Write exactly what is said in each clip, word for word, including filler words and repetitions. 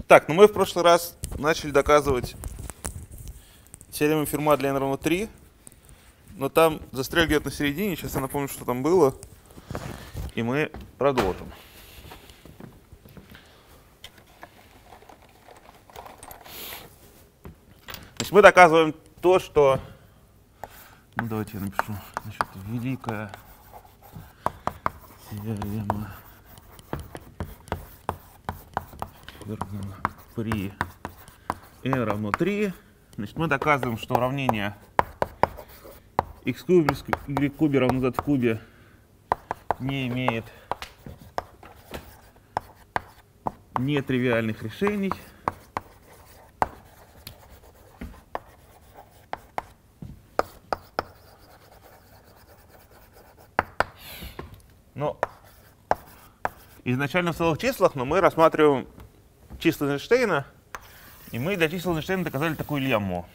Так, ну мы в прошлый раз начали доказывать теорему Ферма для n равно три, но там застряли где-то на середине, сейчас я напомню, что там было, и мы продолжим. Значит, мы доказываем то, что... Ну, давайте я напишу. Значит, великая теорема Ферма при n равно три. Значит, мы доказываем, что уравнение x в кубе, y в кубе равно z в кубе не имеет нетривиальных решений. Но изначально в целых числах, но мы рассматриваем числа Эйнштейна, и мы для чисел Эйнштейна доказали такую лемму.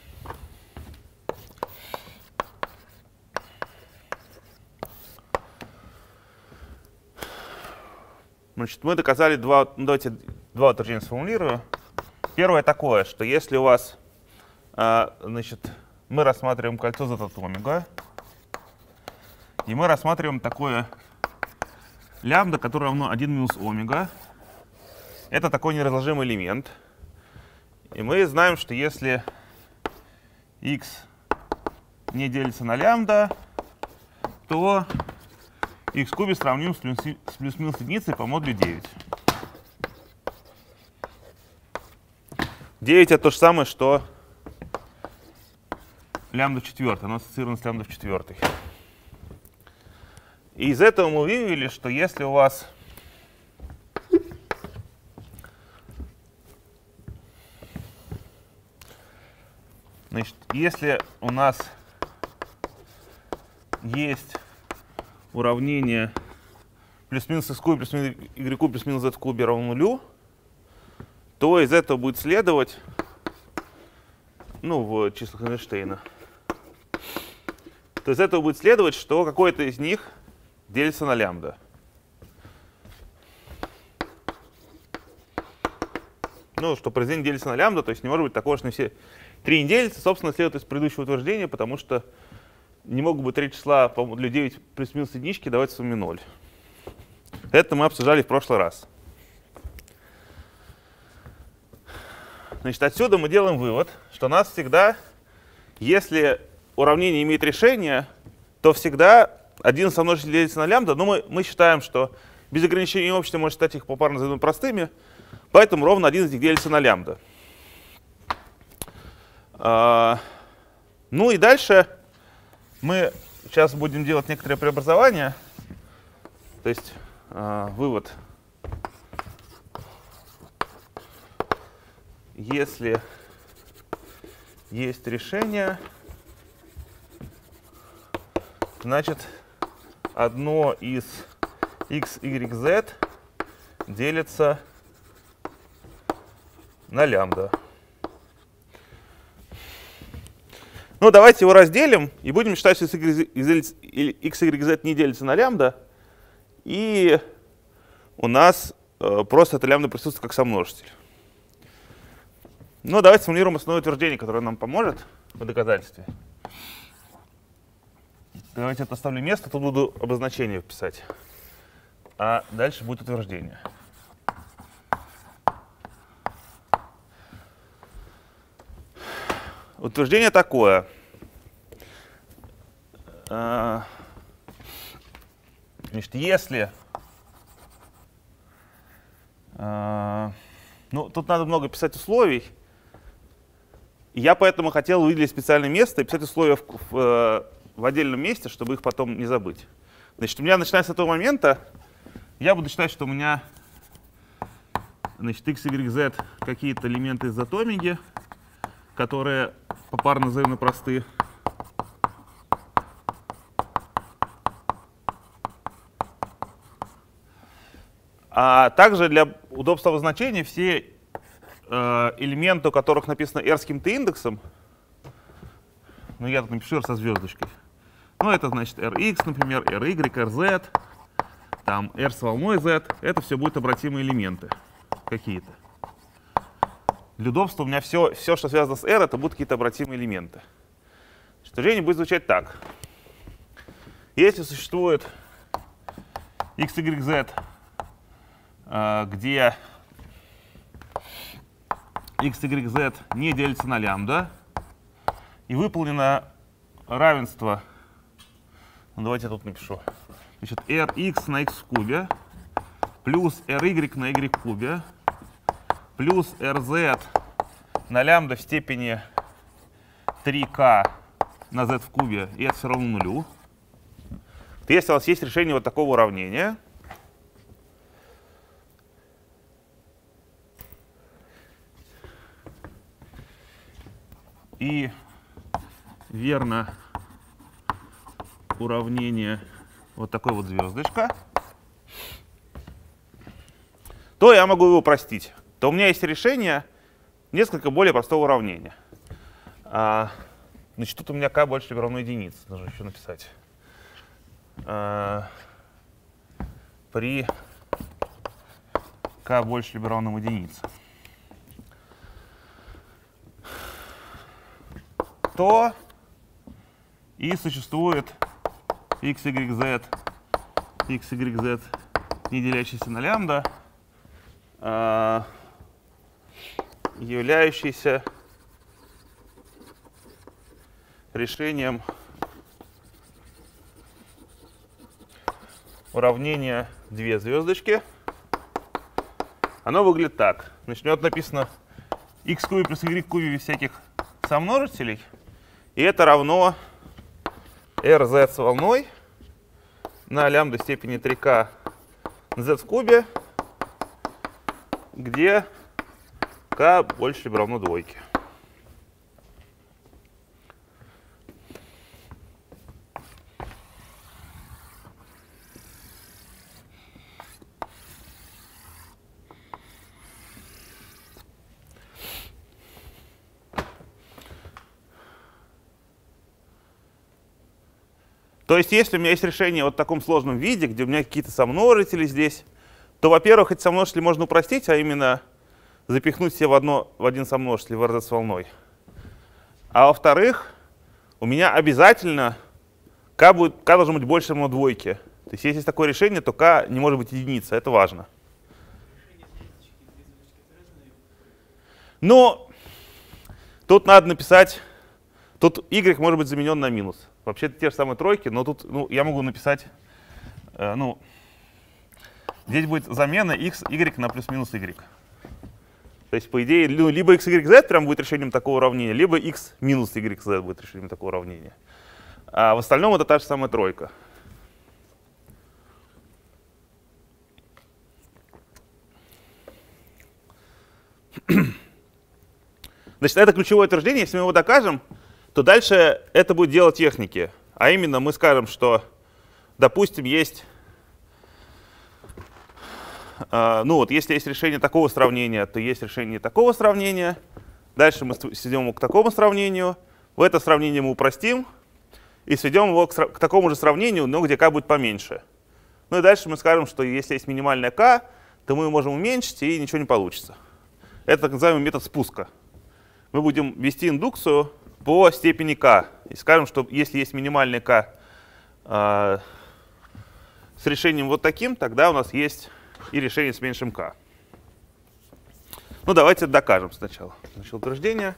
Значит, мы доказали два, ну, давайте два утверждения сформулирую. Первое такое, что если у вас, а, значит, мы рассматриваем кольцо z от омега, и мы рассматриваем такое лямбда, которое равно один минус омега. Это такой неразложимый элемент. И мы знаем, что если x не делится на лямбда, то x в кубе сравним с плюс-минус единицей по модулю девять. девять это то же самое, что лямбда в четвертой. Оно ассоциировано с лямбда в четвертой. И из этого мы вывели, что если у вас значит, если у нас есть уравнение плюс-минус x в кубе плюс-минус y в кубе плюс-минус z в кубе равно нулю, то из этого будет следовать, ну, в числах Эйнштейна, то из этого будет следовать, что какой-то из них делится на лямбда. Ну, что произведение делится на лямбда, то есть не может быть такого, что на все три не делится, собственно, следует из предыдущего утверждения, потому что не могут быть три числа по модулю девять плюс-минус единички давать в сумме ноль. Это мы обсуждали в прошлый раз. Значит, отсюда мы делаем вывод, что у нас всегда, если уравнение имеет решение, то всегда один сомножитель делится на лямбда, но мы, мы считаем, что без ограничения общества можно считать их попарно взаимно простыми, поэтому ровно один из них делится на лямбда. А, ну и дальше мы сейчас будем делать некоторые преобразования, то есть а, вывод. Если есть решение, значит, одно из x, y, z делится на лямбда. Ну, давайте его разделим и будем считать, что x, y, z не делится на лямбда. И у нас э, просто эта лямбда присутствует как сомножитель. Ну, давайте сформулируем основное утверждение, которое нам поможет в доказательстве. Давайте это оставлю место, тут буду обозначение писать. А дальше будет утверждение. Утверждение такое. Значит, если... Ну, тут надо много писать условий. Я поэтому хотел выделить специальное место и писать условия в, в, в отдельном месте, чтобы их потом не забыть. Значит, у меня, начиная с этого момента, я буду считать, что у меня, значит, x, y, z какие-то элементы из омеги, которые попарно взаимно просты. А также для удобства обозначения все э, элементы, у которых написано r с каким-то индексом, ну я тут напишу r со звездочкой, ну это значит rx, например, ry, rz, там r с волной z, это все будут обратимые элементы какие-то. Для удобства у меня все, все, что связано с R, это будут какие-то обратимые элементы. Утверждение будет звучать так. Если существует x, y, z, где x, y, z не делится на лямбда, и выполнено равенство, ну, давайте я тут напишу, значит, rx на x в кубе плюс ry на y в кубе плюс rz на лямбда в степени три k на z в кубе, и это все равно нулю. Если у вас есть решение вот такого уравнения, и верно уравнение вот такой вот звездочка, то я могу его упростить. То у меня есть решение несколько более простого уравнения. А, значит, тут у меня k больше либо равно единице. Нужно еще написать. А, при k больше либо равно единице, то и существует x, y, z, x, y, z, не делящийся на лямбда, а, являющийся решением уравнения две звездочки. Оно выглядит так. Значит, вот написано x в кубе плюс y в кубе без всяких сомножителей. И это равно rz с волной на лямбда степени три k z в кубе, где k больше либо равно двойке. То есть, если у меня есть решение вот в таком сложном виде, где у меня какие-то сомножители здесь, то, во-первых, эти сомножители можно упростить, а именно запихнуть все в, одно, в один сомножитель в rz с волной. А во-вторых, у меня обязательно k, будет, k должно быть больше равно двойке. То есть, если есть такое решение, то k не может быть единица. Это важно. Но тут надо написать, тут y может быть заменен на минус. Вообще это те же самые тройки, но тут ну, я могу написать, э, ну, здесь будет замена x, y на плюс-минус y. То есть, по идее, ну, либо x, y, z прям будет решением такого уравнения, либо x минус y, z будет решением такого уравнения. А в остальном это та же самая тройка. Значит, это ключевое утверждение. Если мы его докажем, то дальше это будет дело техники. А именно мы скажем, что, допустим, есть, э, ну вот, если есть решение такого сравнения, то есть решение такого сравнения. Дальше мы сведем его к такому сравнению. В это сравнение мы упростим и сведем его к, к такому же сравнению, но где k будет поменьше. Ну и дальше мы скажем, что если есть минимальная k, то мы можем уменьшить, и ничего не получится. Это так называемый метод спуска. Мы будем вести индукцию по степени k. И скажем, что если есть минимальный k э, с решением вот таким, тогда у нас есть и решение с меньшим k. Ну, давайте это докажем сначала. Значит, утверждение.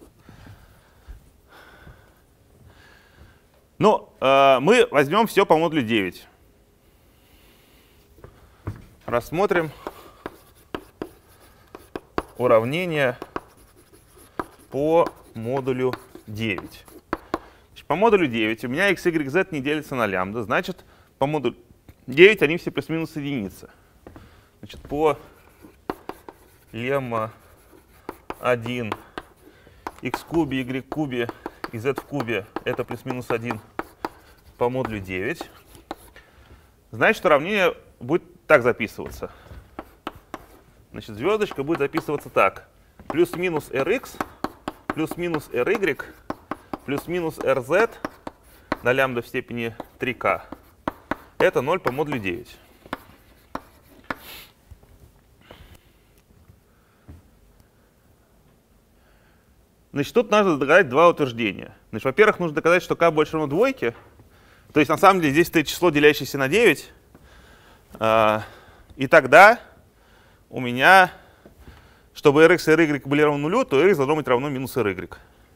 Ну, э, мы возьмем все по модулю девять. Рассмотрим уравнение по модулю девять. Значит, по модулю девять у меня x, y, z не делится на лямбда. Значит, по модулю девять они все плюс-минус единицы. Значит, по лемма один x в кубе, y в кубе и z в кубе это плюс-минус один по модулю девять. Значит, уравнение будет так записываться. Значит, звездочка будет записываться так. Плюс-минус rx плюс-минус ry плюс-минус rz на лямбда в степени три k. Это ноль по модулю девять. Значит, тут нужно доказать два утверждения. Значит, во-первых, нужно доказать, что k больше равно двойке. То есть, на самом деле, здесь стоит число, делящееся на девять. И тогда у меня, чтобы rx и ry были равны нулю, то rx должно быть равно минус ry.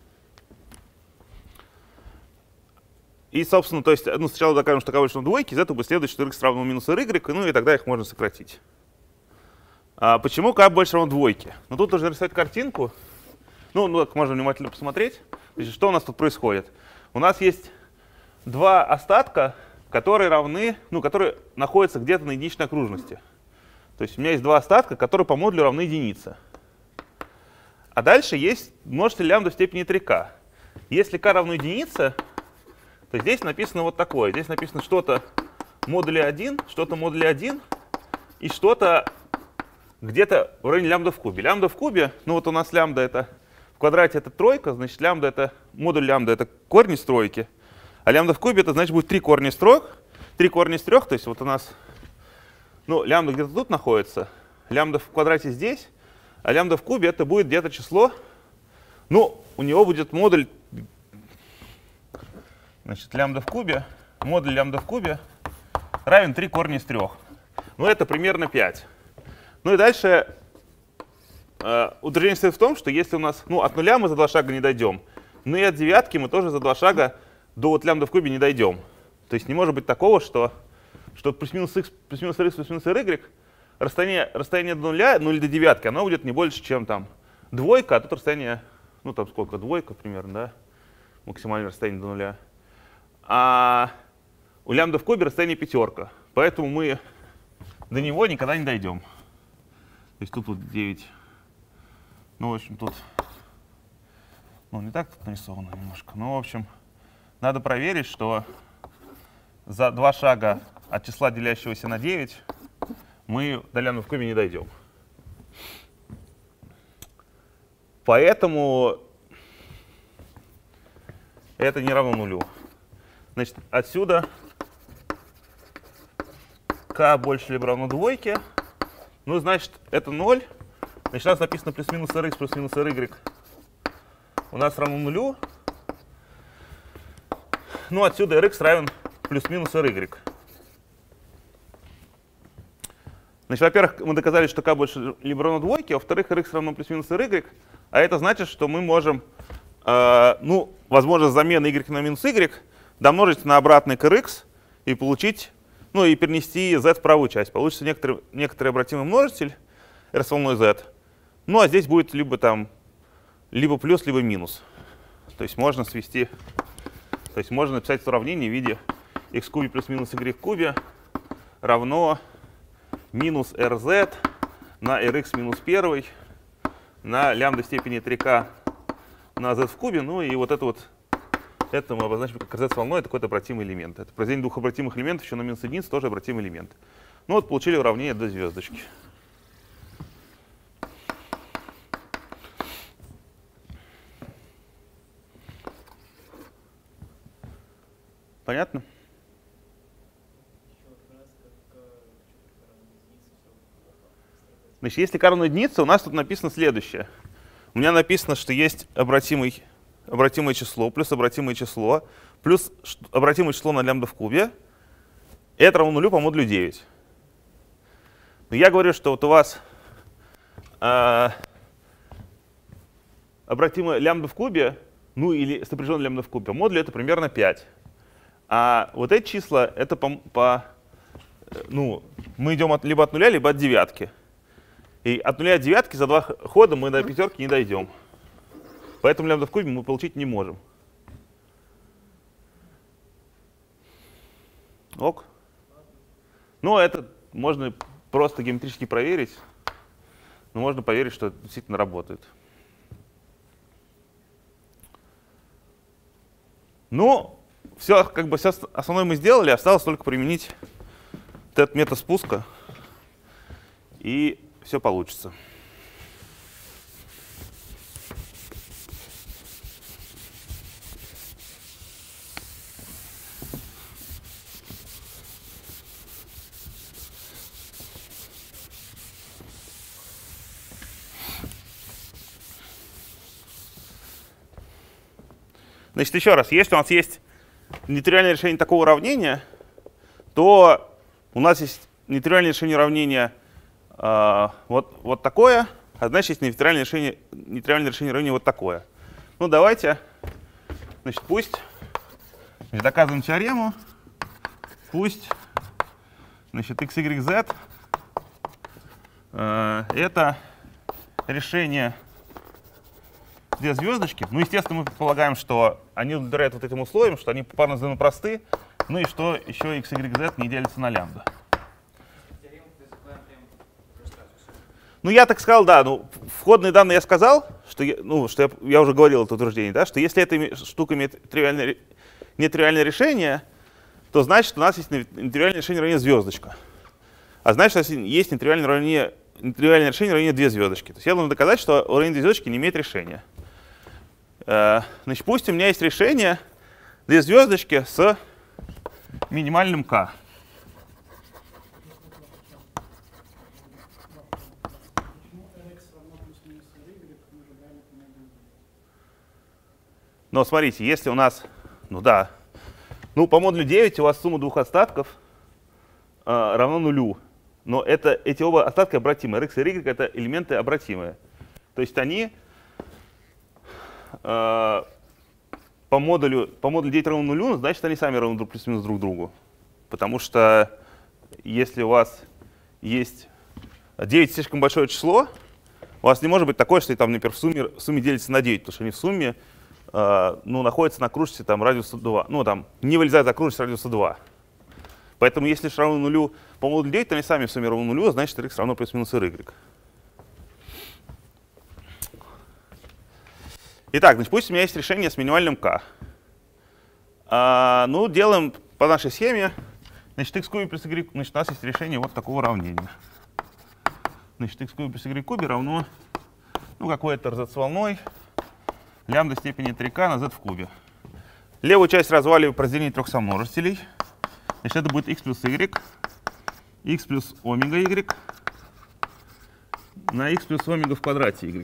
И, собственно, то есть, ну, сначала докажем, что k больше равно двойке, из этого будет следовать, что rx равно минус ry, ну и тогда их можно сократить. А почему k больше равно двойке? Ну, тут нужно рисовать картинку. Ну, ну, так можно внимательно посмотреть. Значит, что у нас тут происходит? У нас есть два остатка, которые равны, ну, которые находятся где-то на единичной окружности. То есть у меня есть два остатка, которые по модулю равны единице. А дальше есть множитель лямбда в степени три ка. Если k равно единице, то здесь написано вот такое. Здесь написано что-то модуле один, что-то модуле один и что-то где-то в районе лямбда в кубе. Лямбда в кубе, ну вот у нас лямбда это в квадрате это тройка, значит лямбда это, модуль лямбда это корень из тройки. А лямбда в кубе это значит будет три корня из трех. три корня из трех, то есть вот у нас, ну, лямбда где-то тут находится, лямбда в квадрате здесь, а лямбда в кубе это будет где-то число, ну, у него будет модуль, значит, лямбда в кубе, модуль лямбда в кубе равен три корня из трех. Ну, это примерно пять. Ну и дальше э, утверждение состоит в том, что если у нас, ну, от нуля мы за два шага не дойдем, но и от девятки мы тоже за два шага до вот лямбда в кубе не дойдем. То есть не может быть такого, что, что плюс-минус x, плюс-минус rx, плюс-минус y, расстояние, расстояние до нуля, ну или до девятки, оно будет не больше, чем там двойка, а тут расстояние, ну там сколько, двойка примерно, да, максимальное расстояние до нуля. А у лямбда в кубе расстояние пятерка, поэтому мы до него никогда не дойдем. То есть тут вот девять, ну в общем тут, ну не так тут нарисовано немножко, но в общем надо проверить, что за два шага от числа, делящегося на девять, мы до лямбда в кубе не дойдем. Поэтому это не равно нулю. Значит, отсюда k больше либо равно двойке. Ну, значит, это ноль. Значит, у нас написано плюс-минус rx плюс-минус ry. У нас равно нулю. Ну, отсюда rx равен плюс-минус ry. Значит, во-первых, мы доказали, что k больше либо равно двойке, а во-вторых, rx равно плюс-минус y. А это значит, что мы можем, э, ну, возможно, замена y на минус y домножить на обратный к rx и получить, ну, и перенести z в правую часть. Получится некоторый, некоторый обратимый множитель r с волной z. Ну, а здесь будет либо там, либо плюс, либо минус. То есть можно свести, то есть можно написать уравнение в виде x в кубе плюс минус y в кубе равно минус rz на rx минус один на лямбда степени три ка на z в кубе. Ну и вот это вот, это мы обозначим как rz с волной, это какой-то обратимый элемент. Это произведение двух обратимых элементов еще на минус единицу, тоже обратимый элемент. Ну вот получили уравнение до звездочки. Понятно? Значит, если k равно единице, у нас тут написано следующее. У меня написано, что есть обратимый, обратимое число плюс обратимое число плюс обратимое число на лямбда в кубе. И это равно нулю по модулю девять. Но я говорю, что вот у вас э, обратимое лямбда в кубе, ну или сопряженное лямбда в кубе, по модулю это примерно пять. А вот эти числа, это по, по ну, мы идем от, либо от нуля, либо от девятки. И от нуля до девятки за два хода мы до пятерки не дойдем. Поэтому лямбда в кубе мы получить не можем. Ок. Ну, это можно просто геометрически проверить. Но можно поверить, что это действительно работает. Ну, все, как бы все основное мы сделали, осталось только применить этот метод спуска, и все получится. Значит, еще раз, если у нас есть нетривиальное решение такого уравнения, то у нас есть нетривиальное решение уравнения э, вот, вот такое, а значит, есть нетривиальное решение, нетривиальное решение уравнения вот такое. Ну, давайте, значит, пусть, значит, доказываем теорему, пусть, значит, x, y, z э, это решение две звездочки. Ну, естественно, мы предполагаем, что они удовлетворяют вот этим условиям, что они попарно взаимопросты, ну и что еще x, y, z не делится на лямбда. Ну, я так сказал, да, ну, входные данные я сказал, что я, ну, что я, я уже говорил это утверждение, да, что если эта штука имеет тривиальное, нетривиальное решение, то значит, у нас есть нетривиальное решение уравнения звездочка. А значит, есть нетривиальное, уравнение, нетривиальное решение уравнения две звездочки. То есть я должен доказать, что уравнение две звездочки не имеет решения. Значит, пусть у меня есть решение две звездочки с минимальным k. Но смотрите, если у нас, ну да, ну по модулю девять у вас сумма двух остатков э, равно нулю. Но это, эти оба остатка обратимы. Rx и y это элементы обратимые. То есть они э, по модулю, по модулю девять равно нулю, значит они сами равны друг плюс-минус друг другу. Потому что если у вас есть девять слишком большое число, у вас не может быть такое, что там, например, в сумме, в сумме делится на девять, потому что они в сумме э, ну, находятся на окружности там, радиуса два. Ну, там, не вылезают за окружность радиуса два. Поэтому если ж равно нулю по модулю девять, то они сами в сумме равны нулю, значит x равно плюс-минус y. Итак, значит, пусть у меня есть решение с минимальным k. А, ну, делаем по нашей схеме. Значит, x кубе плюс y, значит, у нас есть решение вот такого уравнения. Значит, x кубе плюс y кубе равно, ну, какой-то r z с волной, лямбда степени три k на z в кубе. Левую часть разваливаю по разделению трех сомножителей. Значит, это будет x плюс y, x плюс омега y на x плюс омега в квадрате y.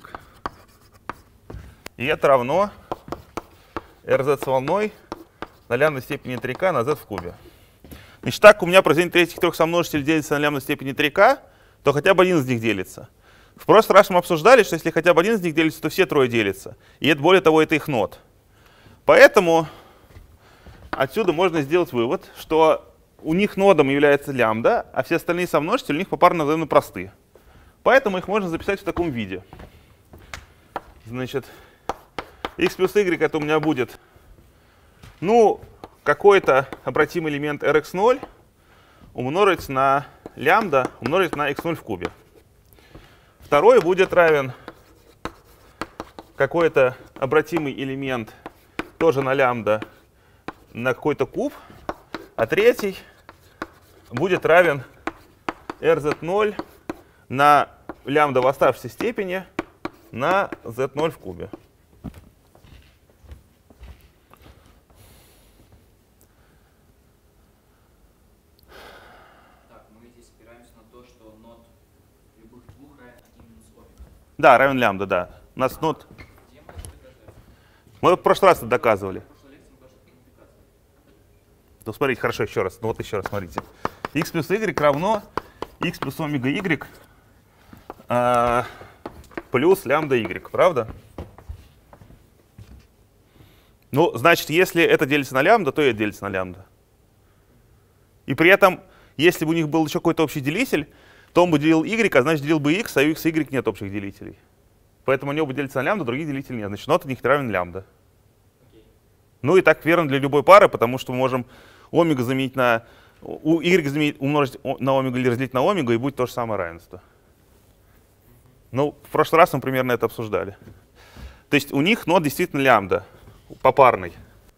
И это равно rz с волной на лямбда степени три k на z в кубе. Значит, так у меня произведение этих трех сомножителей делится на лямбда степени три k, то хотя бы один из них делится. В прошлый раз мы обсуждали, что если хотя бы один из них делится, то все трое делятся. И это, более того, это их нод. Поэтому отсюда можно сделать вывод, что у них нодом является лямбда, а все остальные сомножители у них попарно взаимно просты. Поэтому их можно записать в таком виде. Значит, x плюс y это у меня будет, ну, какой-то обратимый элемент эр икс ноль умножить на лямбда умножить на икс ноль в кубе. Второй будет равен какой-то обратимый элемент тоже на лямбда на какой-то куб, а третий будет равен эр зет ноль на лямбда в оставшейся степени на зет ноль в кубе. Да, равен лямбда, да. У нас нот. Мы в прошлый раз это доказывали. Ну, смотрите, хорошо, еще раз. Ну, вот еще раз, смотрите. X плюс y равно x плюс омега y э, плюс лямбда y, правда? Ну, значит, если это делится на лямбда, то и это делится на лямбда. И при этом, если бы у них был еще какой-то общий делитель, то он бы делил y, а значит делил бы x, а у x и y нет общих делителей. Поэтому они оба делятся на лямбда, других делителей нет. Значит, нот от них равен лямбда. Okay. Ну и так верно для любой пары, потому что мы можем омега заменить на у y заменить, умножить на омега или разделить на омега, и будет то же самое равенство. Ну, в прошлый раз мы примерно это обсуждали. То есть у них нот действительно лямбда, попарный.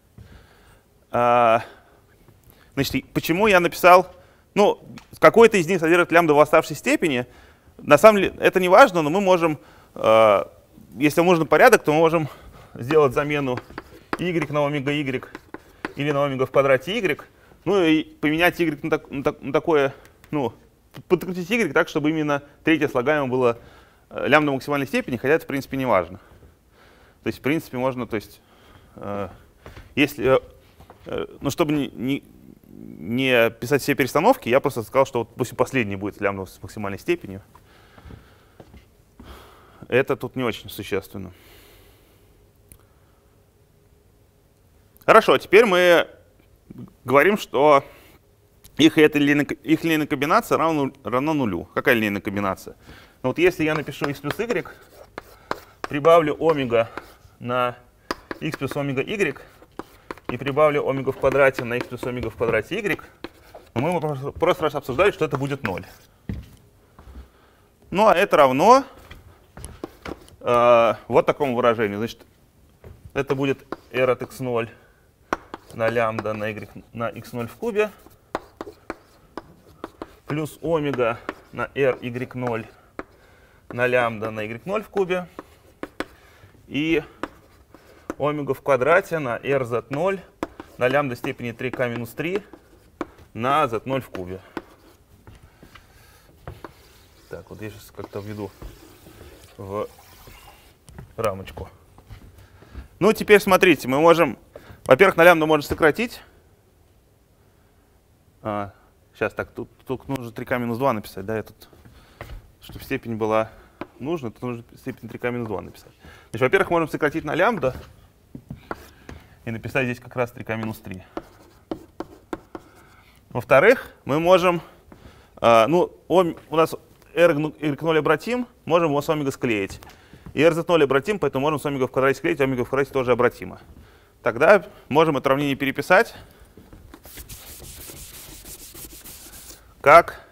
А, значит, почему я написал... Ну, какой-то из них содержит лямбда в оставшейся степени. На самом деле это не важно, но мы можем, э, если нужен порядок, то мы можем сделать замену y на омега y или на омега в квадрате y, ну и поменять y на, так, на, так, на такое, ну, подкрутить y так, чтобы именно третье слагаемое было э, лямбда максимальной степени, хотя это в принципе не важно. То есть в принципе можно, то есть, э, Если, ну, чтобы не, не, не писать все перестановки, я просто сказал, что вот пусть последний будет лямбда с максимальной степенью. Это тут не очень существенно. Хорошо, теперь мы говорим, что их, эта линейная, их линейная комбинация равна, равна нулю. Какая линейная комбинация? Ну, вот если я напишу x плюс y, прибавлю омега на x плюс омега y и прибавлю омега в квадрате на x плюс омега в квадрате y, мы просто, просто раз обсуждали, что это будет ноль. Ну, а это равно э, вот такому выражению. Значит, это будет r от x ноль на лямбда на, y, на x ноль в кубе плюс омега на r y ноль на лямбда на y ноль в кубе и омега в квадрате на r z ноль на лямбда степени три к минус три на z ноль в кубе. Так, вот я сейчас как-то введу в рамочку. Ну, теперь смотрите, мы можем, во-первых, на лямбда можно сократить. А, сейчас, так, тут, тут нужно три к минус два написать, да, я тут, чтобы степень была нужна, тут нужно степень три к минус два написать. Значит, во-первых, можем сократить на лямбда и написать здесь как раз три к минус три. Во-вторых, мы можем, а, ну, ом, у нас r y ноль обратим, можем его с омега склеить. И r z ноль обратим, поэтому можем с омега в квадрате склеить, омега в квадрате тоже обратимо. Тогда можем это уравнение переписать как,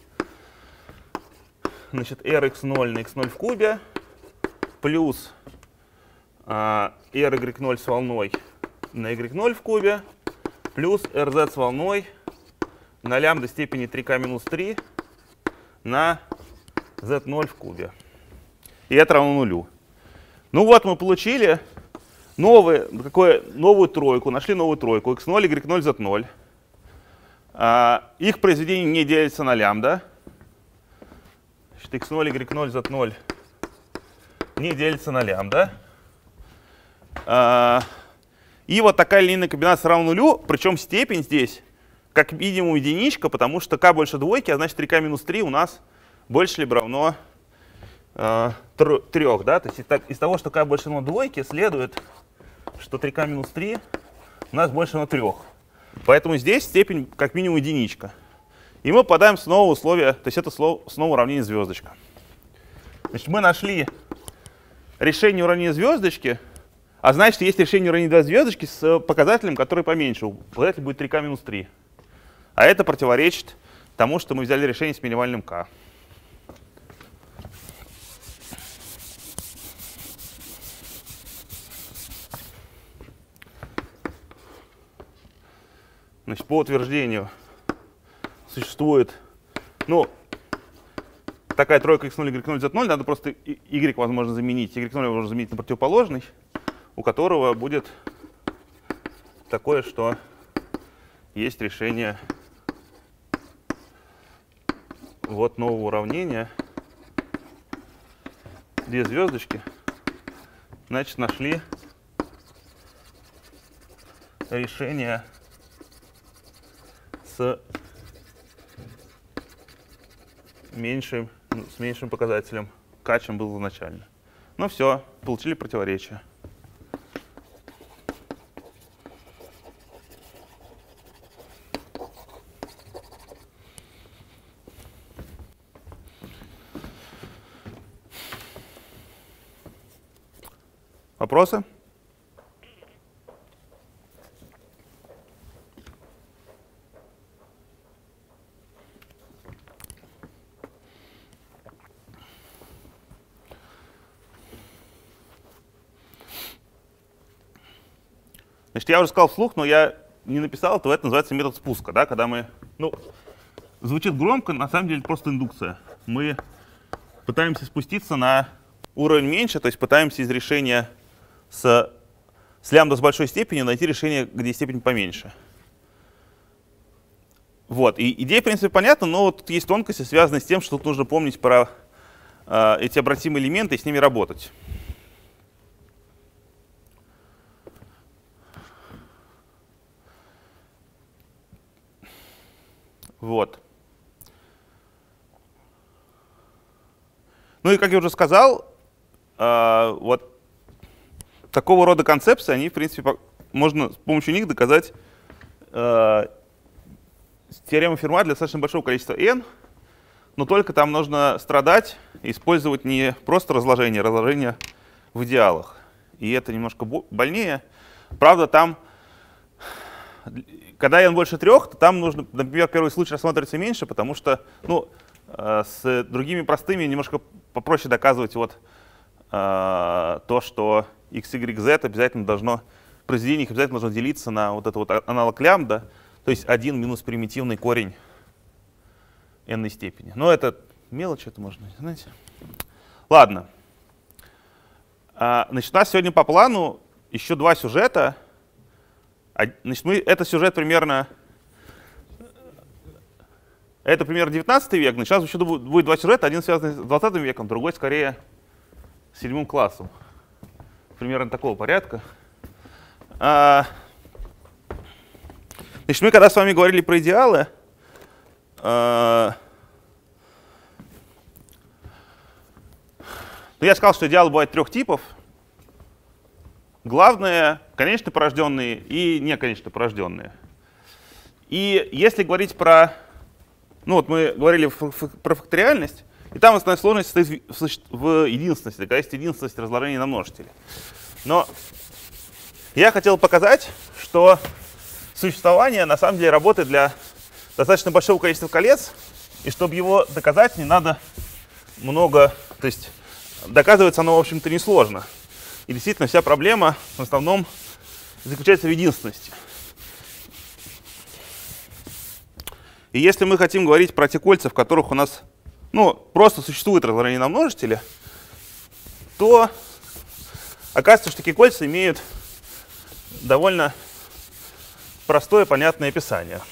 значит, rx ноль на x ноль в кубе плюс а, ry ноль с волной на y ноль в кубе плюс rz с волной на лямбда степени три к минус три на z ноль в кубе. И это равно нулю. Ну вот мы получили новые, какое, новую тройку, нашли новую тройку x ноль, y ноль, z ноль. А, их произведение не делится на лямбда. Значит, x ноль, y ноль, z ноль не делится на лямбда. А, и вот такая линейная комбинация равна нулю, причем степень здесь как минимум единичка, потому что k больше двойки, а значит три к минус три у нас больше либо равно э, трех. Да? То есть из того, что k больше равно двойки, следует, что три к минус три у нас больше равно трех. Поэтому здесь степень как минимум единичка. И мы попадаем снова в условия, то есть это снова уравнение звездочка. Значит, мы нашли решение уравнения звездочки, а значит, есть решение уравнения два звездочки с показателем, который поменьше. Показатель будет три к минус три. А это противоречит тому, что мы взяли решение с минимальным k. Значит, по утверждению существует, ну, такая тройка x ноль, y ноль, z ноль, надо просто y возможно заменить, y ноль можно заменить на противоположный, у которого будет такое, что есть решение вот нового уравнения. Две звездочки. Значит, нашли решение с меньшим, с меньшим показателем k, чем был изначально. Ну все, получили противоречие. Вопросы? Значит, я уже сказал вслух, но я не написал, то это называется метод спуска, да, когда мы, ну, звучит громко, на самом деле просто индукция. Мы пытаемся спуститься на уровень меньше, то есть пытаемся из решения с, с лямбда с большой степенью найти решение, где степень поменьше. Вот, и идея, в принципе, понятна, но вот тут есть тонкости, связанные с тем, что тут нужно помнить про э, эти обратимые элементы и с ними работать. Вот. Ну и, как я уже сказал, э, вот такого рода концепции, они, в принципе, можно с помощью них доказать э, теорему Ферма для достаточно большого количества n, но только там нужно страдать и использовать не просто разложение, а разложение в идеалах. И это немножко больнее. Правда, там, когда n больше трех, то там нужно, например, первый случай рассматривается меньше, потому что ну, э, с другими простыми немножко попроще доказывать вот, э, то, что x, y, z обязательно должно, произведение их обязательно должно делиться на вот это вот аналог лямбда, то есть один минус примитивный корень n степени. Но это мелочь, это можно, знаете. Ладно. А, значит, у нас сегодня по плану еще два сюжета. Значит, мы, это сюжет примерно, это примерно девятнадцатый век, но сейчас еще будет два сюжета, один связан с двадцатым веком, другой скорее с седьмым классом. Примерно такого порядка. А, значит, мы когда с вами говорили про идеалы, а, ну, я сказал, что идеалы бывают трех типов. Главные, конечно порожденные и неконечно порожденные. И если говорить про, ну вот мы говорили про факториальность, и там основная сложность состоит в единственности, когда есть единственность разложения на множители. Но я хотел показать, что существование на самом деле работает для достаточно большого количества колец, и чтобы его доказать, не надо много, то есть доказывается оно, в общем-то, несложно. И действительно вся проблема в основном заключается в единственности. И если мы хотим говорить про те кольца, в которых у нас ну, просто существует разложение на множители, то оказывается, что такие кольца имеют довольно простое, понятное описание.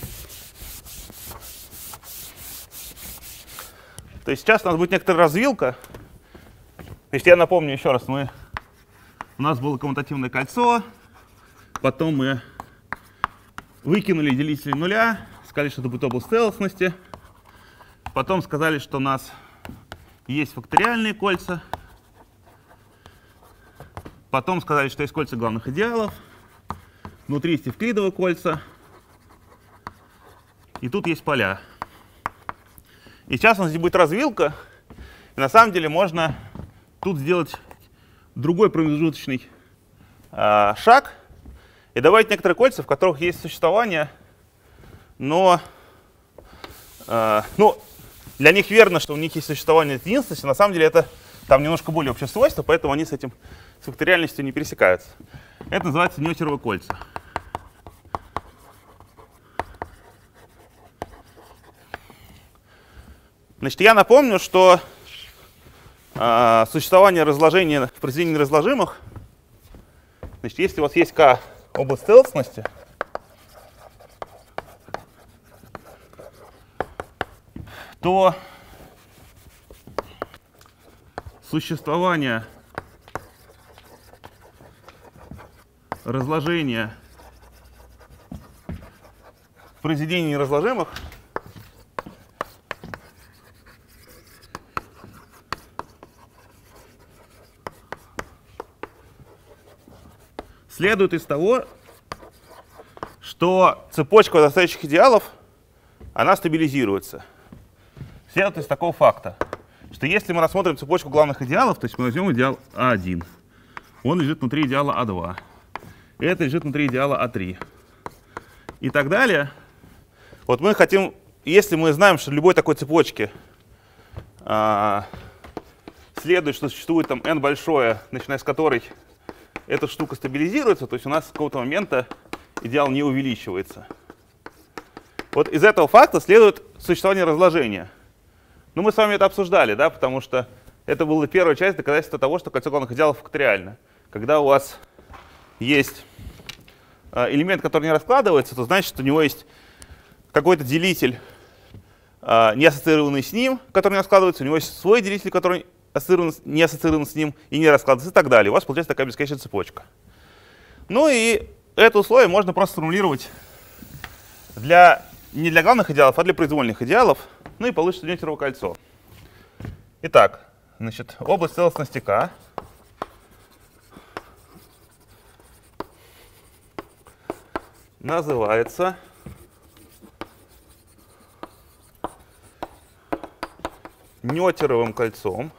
То есть сейчас у нас будет некоторая развилка. То есть я напомню еще раз, мы, у нас было коммутативное кольцо, потом мы выкинули делители нуля, сказали, что это будет область целостности, потом сказали, что у нас есть факториальные кольца, потом сказали, что есть кольца главных идеалов, внутри есть евклидовые кольца, и тут есть поля. И сейчас у нас здесь будет развилка, и на самом деле можно тут сделать другой промежуточный э, шаг и добавить некоторые кольца, в которых есть существование, но э, ну, для них верно, что у них есть существование единственности, на самом деле это там немножко более общее свойство, поэтому они с этим с факториальностью не пересекаются. Это называется Нётеровы кольца. Значит, я напомню, что э, существование разложения в произведении неразложимых, значит, если у вас есть К область целостности, то существование разложения в произведении неразложимых следует из того, что цепочка возрастающих идеалов, она стабилизируется. Следует из такого факта, что если мы рассмотрим цепочку главных идеалов, то есть мы возьмем идеал А один, он лежит внутри идеала А два, и это лежит внутри идеала А три, и так далее. Вот мы хотим, если мы знаем, что любой такой цепочке а, следует, что существует там n большое, начиная с которой эта штука стабилизируется, то есть у нас с какого-то момента идеал не увеличивается. Вот из этого факта следует существование разложения. Ну, мы с вами это обсуждали, да, потому что это была первая часть доказательства того, что кольцо главных идеалов факториально. Когда у вас есть элемент, который не раскладывается, то значит, что у него есть какой-то делитель, не ассоциированный с ним, который не раскладывается, у него есть свой делитель, который не ассоциирован с ним и не раскладывается, и так далее. У вас получается такая бесконечная цепочка. Ну и это условие можно просто сформулировать для не для главных идеалов, а для произвольных идеалов. Ну и получится Нестерово кольцо. Итак, значит, область целостности К называется Нестеровым кольцом.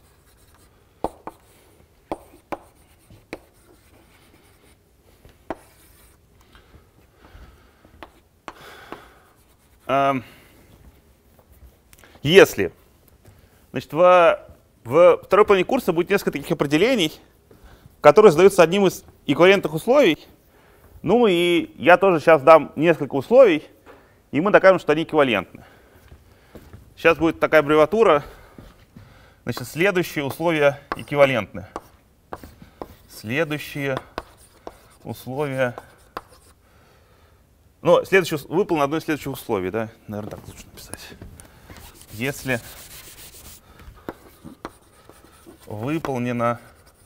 Если, значит, в, в второй половине курса будет несколько таких определений, которые задаются одним из эквивалентных условий. Ну и я тоже сейчас дам несколько условий, и мы докажем, что они эквивалентны. Сейчас будет такая аббревиатура. Значит, следующие условия эквивалентны. Следующие условия. Ну, следующее, выполнено одно из следующих условий, да? Наверное, так лучше написать. Если выполнено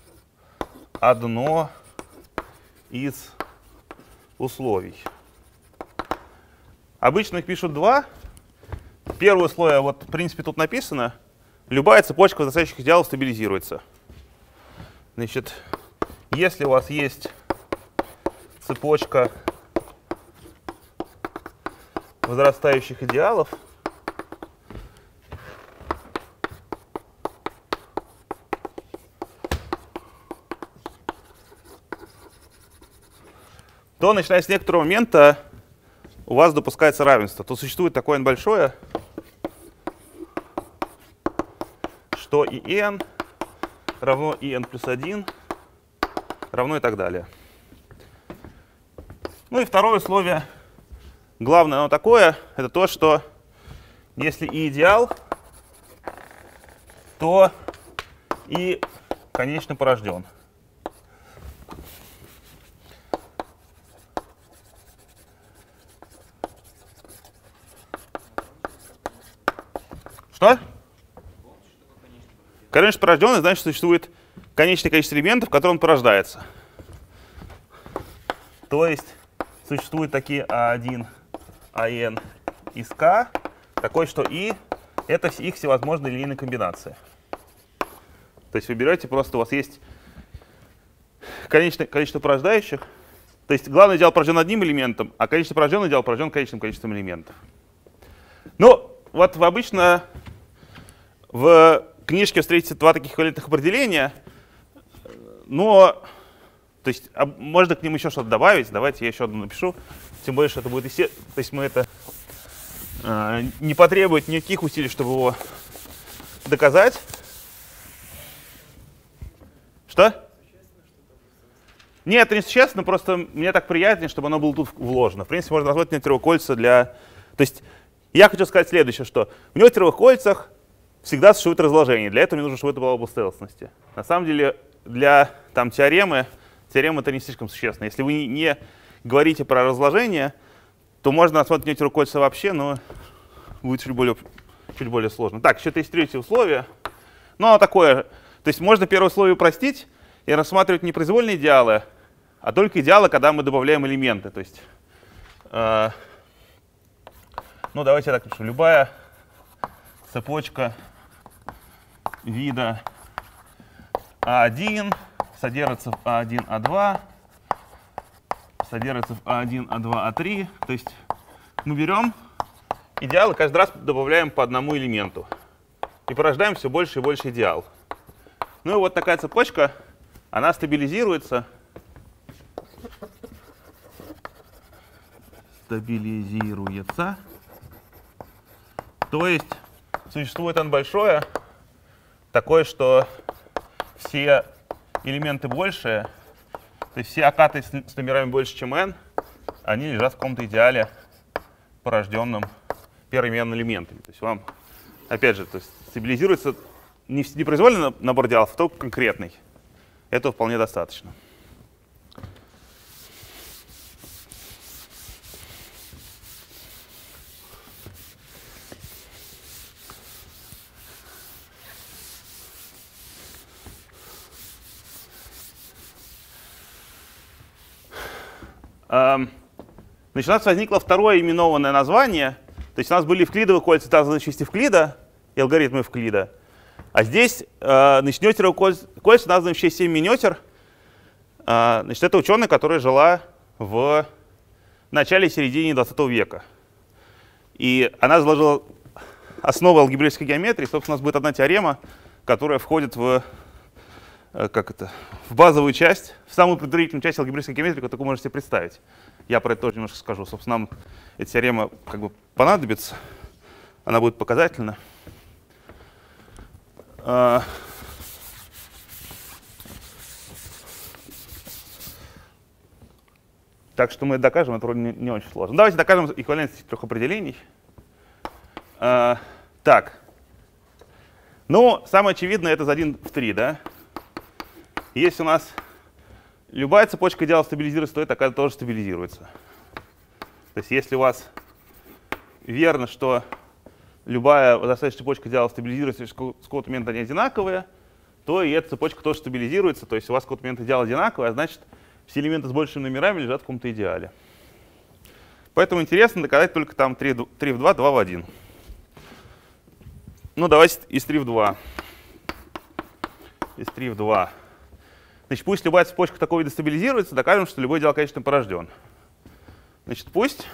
одно из условий. Обычно их пишут два. Первое условие, вот в принципе тут написано, любая цепочка возрастающих идеалов стабилизируется. Значит, если у вас есть цепочка возрастающих идеалов, то, начиная с некоторого момента, у вас допускается равенство. То существует такое n большое, что и n равно и n плюс один равно и так далее. Ну и второе условие, главное оно такое, это то, что если и идеал, то и конечно порожден. Что? Конечно порожденный значит, что существует конечное количество элементов, в котором он порождается. То есть существуют такие а один, а эн из К, такой, что И — это их всевозможные линейные комбинации. То есть вы берете, просто у вас есть конечное количество порождающих. То есть главный идеал порожден одним элементом, а конечно порожденный идеал порожден конечным количеством элементов. Ну, вот вы обычно в книжке встретите два таких эквивалентных определения, но то есть, а можно к ним еще что-то добавить. Давайте я еще одно напишу. Тем более, что это будет естественно. То есть мы это э, не потребует никаких усилий, чтобы его доказать. Что? Нет, это не существенно, просто мне так приятнее, чтобы оно было тут вложено. В принципе, можно назвать Нестерово кольца для... То есть я хочу сказать следующее, что в Нестеровых кольцах всегда существует разложение. Для этого мне нужно, чтобы это была область целостности. На самом деле, для там, теоремы, теоремы это не слишком существенно. Если вы не говорите про разложение, то можно рассмотреть Нестерово кольца вообще, но будет чуть более, чуть более сложно. Так, еще есть третье условие. Ну, оно такое. То есть можно первое условие упростить и рассматривать не произвольные идеалы, а только идеалы, когда мы добавляем элементы. То есть, э, ну, давайте я так напишу. Любая цепочка вида а один содержится в а один, а два, содержится в а один, а два, а три. То есть мы берем идеалы, каждый раз добавляем по одному элементу и порождаем все больше и больше идеал. Ну и вот такая цепочка, она стабилизируется. Стабилизируется. То есть существует n большое, такое, что все элементы большие, то есть все окаты с номерами больше, чем n, они лежат в каком-то идеале, порожденном первыми n элементами. То есть вам, опять же, то есть стабилизируется не, не произвольный набор идеалов, а только конкретный. Этого вполне достаточно. Значит, у нас возникло второе именованное название. То есть у нас были эвклидовые кольца тазовой Евклида и алгоритмы Евклида. А здесь э, значит, нётеровые кольца, кольца названы в честь семь Нётер. Э, значит, это ученая, которая жила в начале и середине двадцатого века. И она заложила основы алгебраической геометрии. Собственно, у нас будет одна теорема, которая входит в, э, как это, в базовую часть, в самую предварительную часть алгебраической геометрии, которую вы можете себе представить. Я про это тоже немножко скажу. Собственно, нам эта теорема как бы понадобится. Она будет показательна. А... Так что мы это докажем, это вроде не, не очень сложно. Давайте докажем эквивалентность трех определений. А, так. Ну, самое очевидное, это за один в три, да? Если у нас любая цепочка идеалов стабилизируется, то и такая тоже стабилизируется. То есть если у вас верно, что любая достаточная цепочка идеалов стабилизируется, если с какого-то момента они одинаковые, то и эта цепочка тоже стабилизируется. То есть у вас какой-то момент идеал одинаковый, а значит, все элементы с большими номерами лежат в каком-то идеале. Поэтому интересно доказать только там три в два, два в один. Ну, давайте из три в два. Из три в два. Значит, пусть любая цепочка такого вида стабилизируется, докажем, что любой идеал конечно порожден. Значит, пусть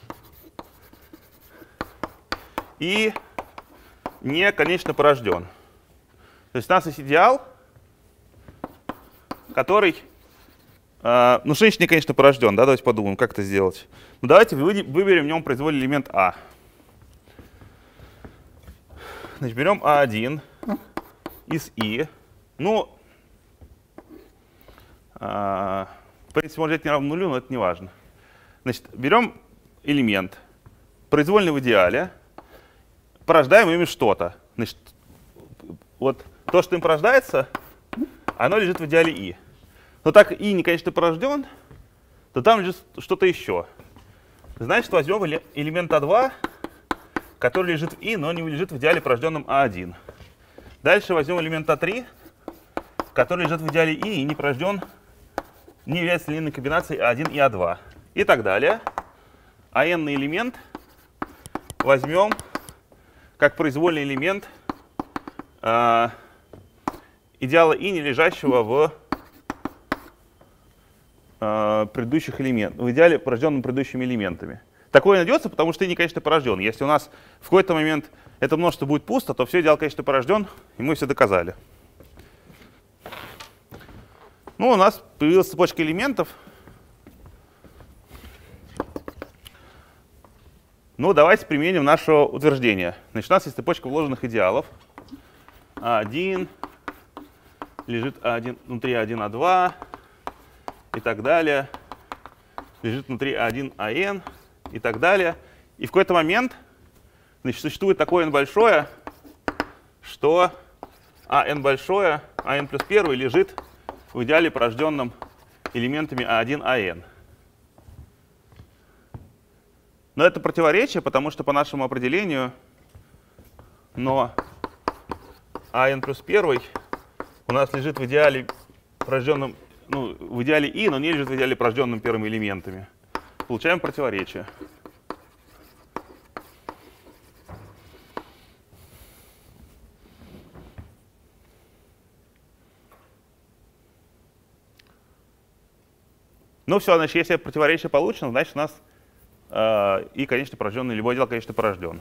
и не конечно порожден. То есть у нас есть идеал, который, э, ну, что значит не конечно порожден, да, давайте подумаем, как это сделать. Ну, давайте выберем в нем произвольный элемент А. Значит, берем А один из И. Ну, э, в принципе, может быть не равно нулю, но это не важно. Значит, берем элемент, произвольный в идеале, порождаем ими что-то. Значит, вот то, что им порождается, оно лежит в идеале И. Но так И не конечно порожден, то там лежит что-то еще. Значит, возьмем элемент А два, который лежит в И, но не лежит в идеале порожденном А один. Дальше возьмем элемент А три, который лежит в идеале И и не порожден, не является линейной комбинацией А один и А два. И так далее. А n-ный элемент возьмем как произвольный элемент э, идеала И, не лежащего в э, предыдущих элементах, в идеале порожденном предыдущими элементами. Такое найдется, потому что И не конечно порожден. Если у нас в какой-то момент это множество будет пусто, то все идеал конечно порожден, и мы все доказали. Ну, у нас появилась цепочка элементов. Ну, давайте применим наше утверждение. Значит, у нас есть цепочка вложенных идеалов. А один лежит А один, внутри А один, А два и так далее. Лежит внутри А один, АН и так далее. И в какой-то момент, значит, существует такое n большое, что АН большое, АН плюс первый лежит в идеале порожденном элементами А один, АН. Но это противоречие, потому что по нашему определению, но АН плюс первый у нас лежит в идеале порожденном, ну, в идеале И, но не лежит в идеале порожденным первыми элементами. Получаем противоречие. Ну все, значит, если противоречие получено, значит у нас э, И, конечно, порожденный, любой идеал, конечно, порожден.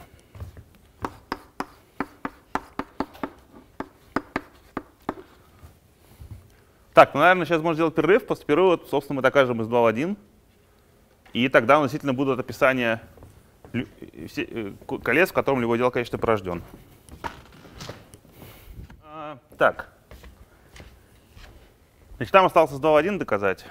Так, ну, наверное, сейчас можно сделать перерыв. После перерыва, собственно, мы докажем из два в один. И тогда у нас действительно будут описания колец, в котором любой идеал, конечно, порожден. А, так. Значит, там осталось из два в один доказать.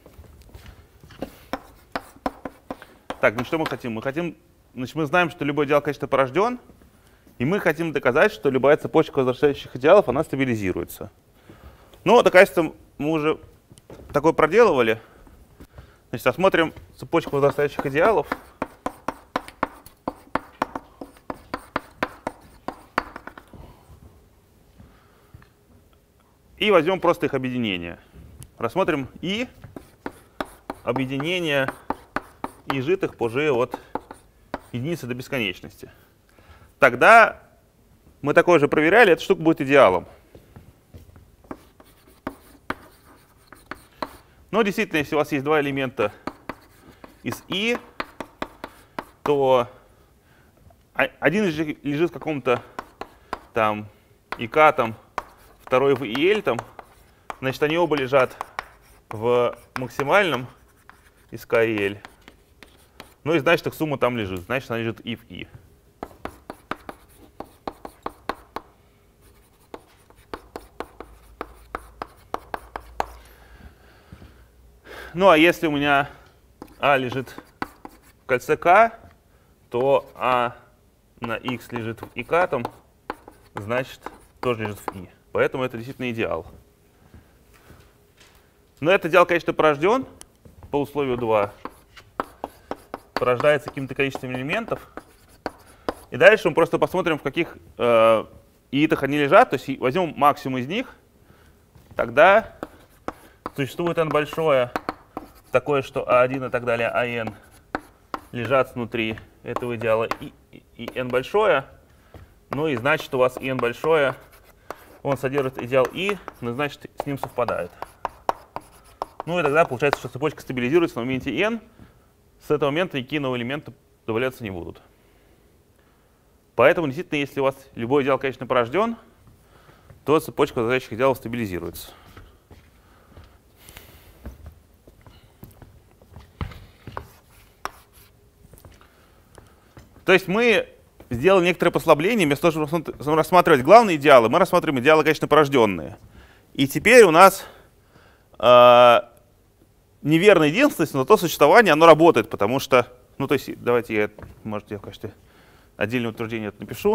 Так, ну что мы хотим? Мы хотим, значит, мы знаем, что любой идеал, конечно, порожден, и мы хотим доказать, что любая цепочка возвращающих идеалов, она стабилизируется. Ну, доказательство мы уже такое проделывали. Значит, рассмотрим цепочку возвращающих идеалов. И возьмем просто их объединение. Рассмотрим И, объединение лежит их по g от единицы до бесконечности. Тогда мы такое же проверяли, эта штука будет идеалом. Но действительно, если у вас есть два элемента из i, то один лежит в каком-то там ик, там, второй в il, там, значит, они оба лежат в максимальном из k и l. Ну и значит, их сумма там лежит. Значит, она лежит и в i. Ну а если у меня А лежит в кольце К, то А на Х лежит в ик, там, значит, тоже лежит в i. Поэтому это действительно идеал. Но этот идеал, конечно, порожден по условию два. Порождается каким-то количеством элементов. И дальше мы просто посмотрим, в каких э, иитах они лежат. То есть возьмем максимум из них. Тогда существует n большое, такое, что а один и так далее, ан лежат внутри этого идеала и, и, и n большое. Ну и значит, у вас и n большое, он содержит идеал i, но значит, с ним совпадает. Ну и тогда получается, что цепочка стабилизируется на моменте n. С этого момента никакие новые элементы добавляться не будут. Поэтому действительно, если у вас любой идеал, конечно, порожден, то цепочка возрастающих идеалов стабилизируется. То есть мы сделали некоторое послабление. Вместо того, чтобы рассматривать главные идеалы, мы рассматриваем идеалы, конечно, порожденные. И теперь у нас э, неверная единственность, но то существование, оно работает, потому что, ну то есть, давайте я, может, я в качестве отдельного утверждения это напишу.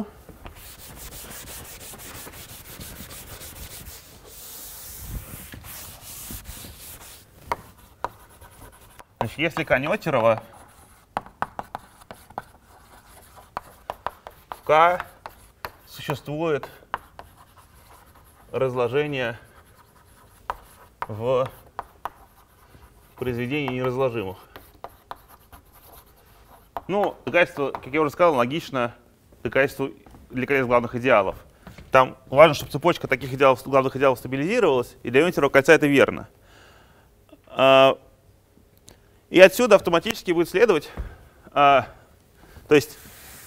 Значит, если Канетерова в К существует разложение в произведении неразложимых. Ну, доказательство, как я уже сказал, логично доказательству для колец главных идеалов. Там важно, чтобы цепочка таких идеалов, главных идеалов стабилизировалась, и для Юнтерового кольца это верно. И отсюда автоматически будет следовать, то есть,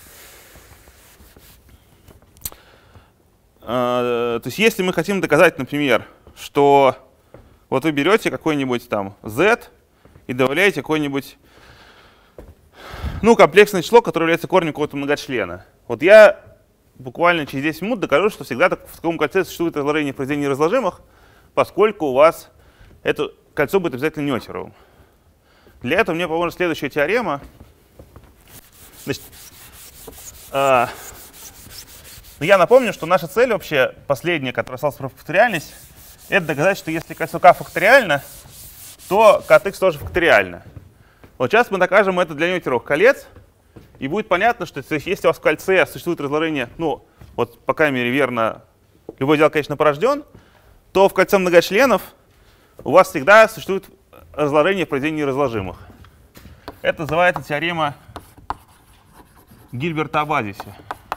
то есть если мы хотим доказать, например, что вот вы берете какой-нибудь там z и добавляете какой-нибудь, ну, комплексное число, которое является корнем какого-то многочлена. Вот я буквально через десять минут докажу, что всегда в таком кольце существует разложение в произведении неразложимых, поскольку у вас это кольцо будет обязательно Нётеровым. Для этого мне поможет следующая теорема. Значит, э, я напомню, что наша цель вообще, последняя, которая осталась про факториальность, это доказать, что если кольцо К факториально, то Кx тоже факториально. Вот сейчас мы докажем это для Нётеровых колец, и будет понятно, что то есть, если у вас в кольце существует разложение, ну, вот по крайней мере верно, любой идеал, конечно, порожден, то в кольце многочленов у вас всегда существует разложение в произведении неразложимых. Это называется теорема Гильберта о базисе.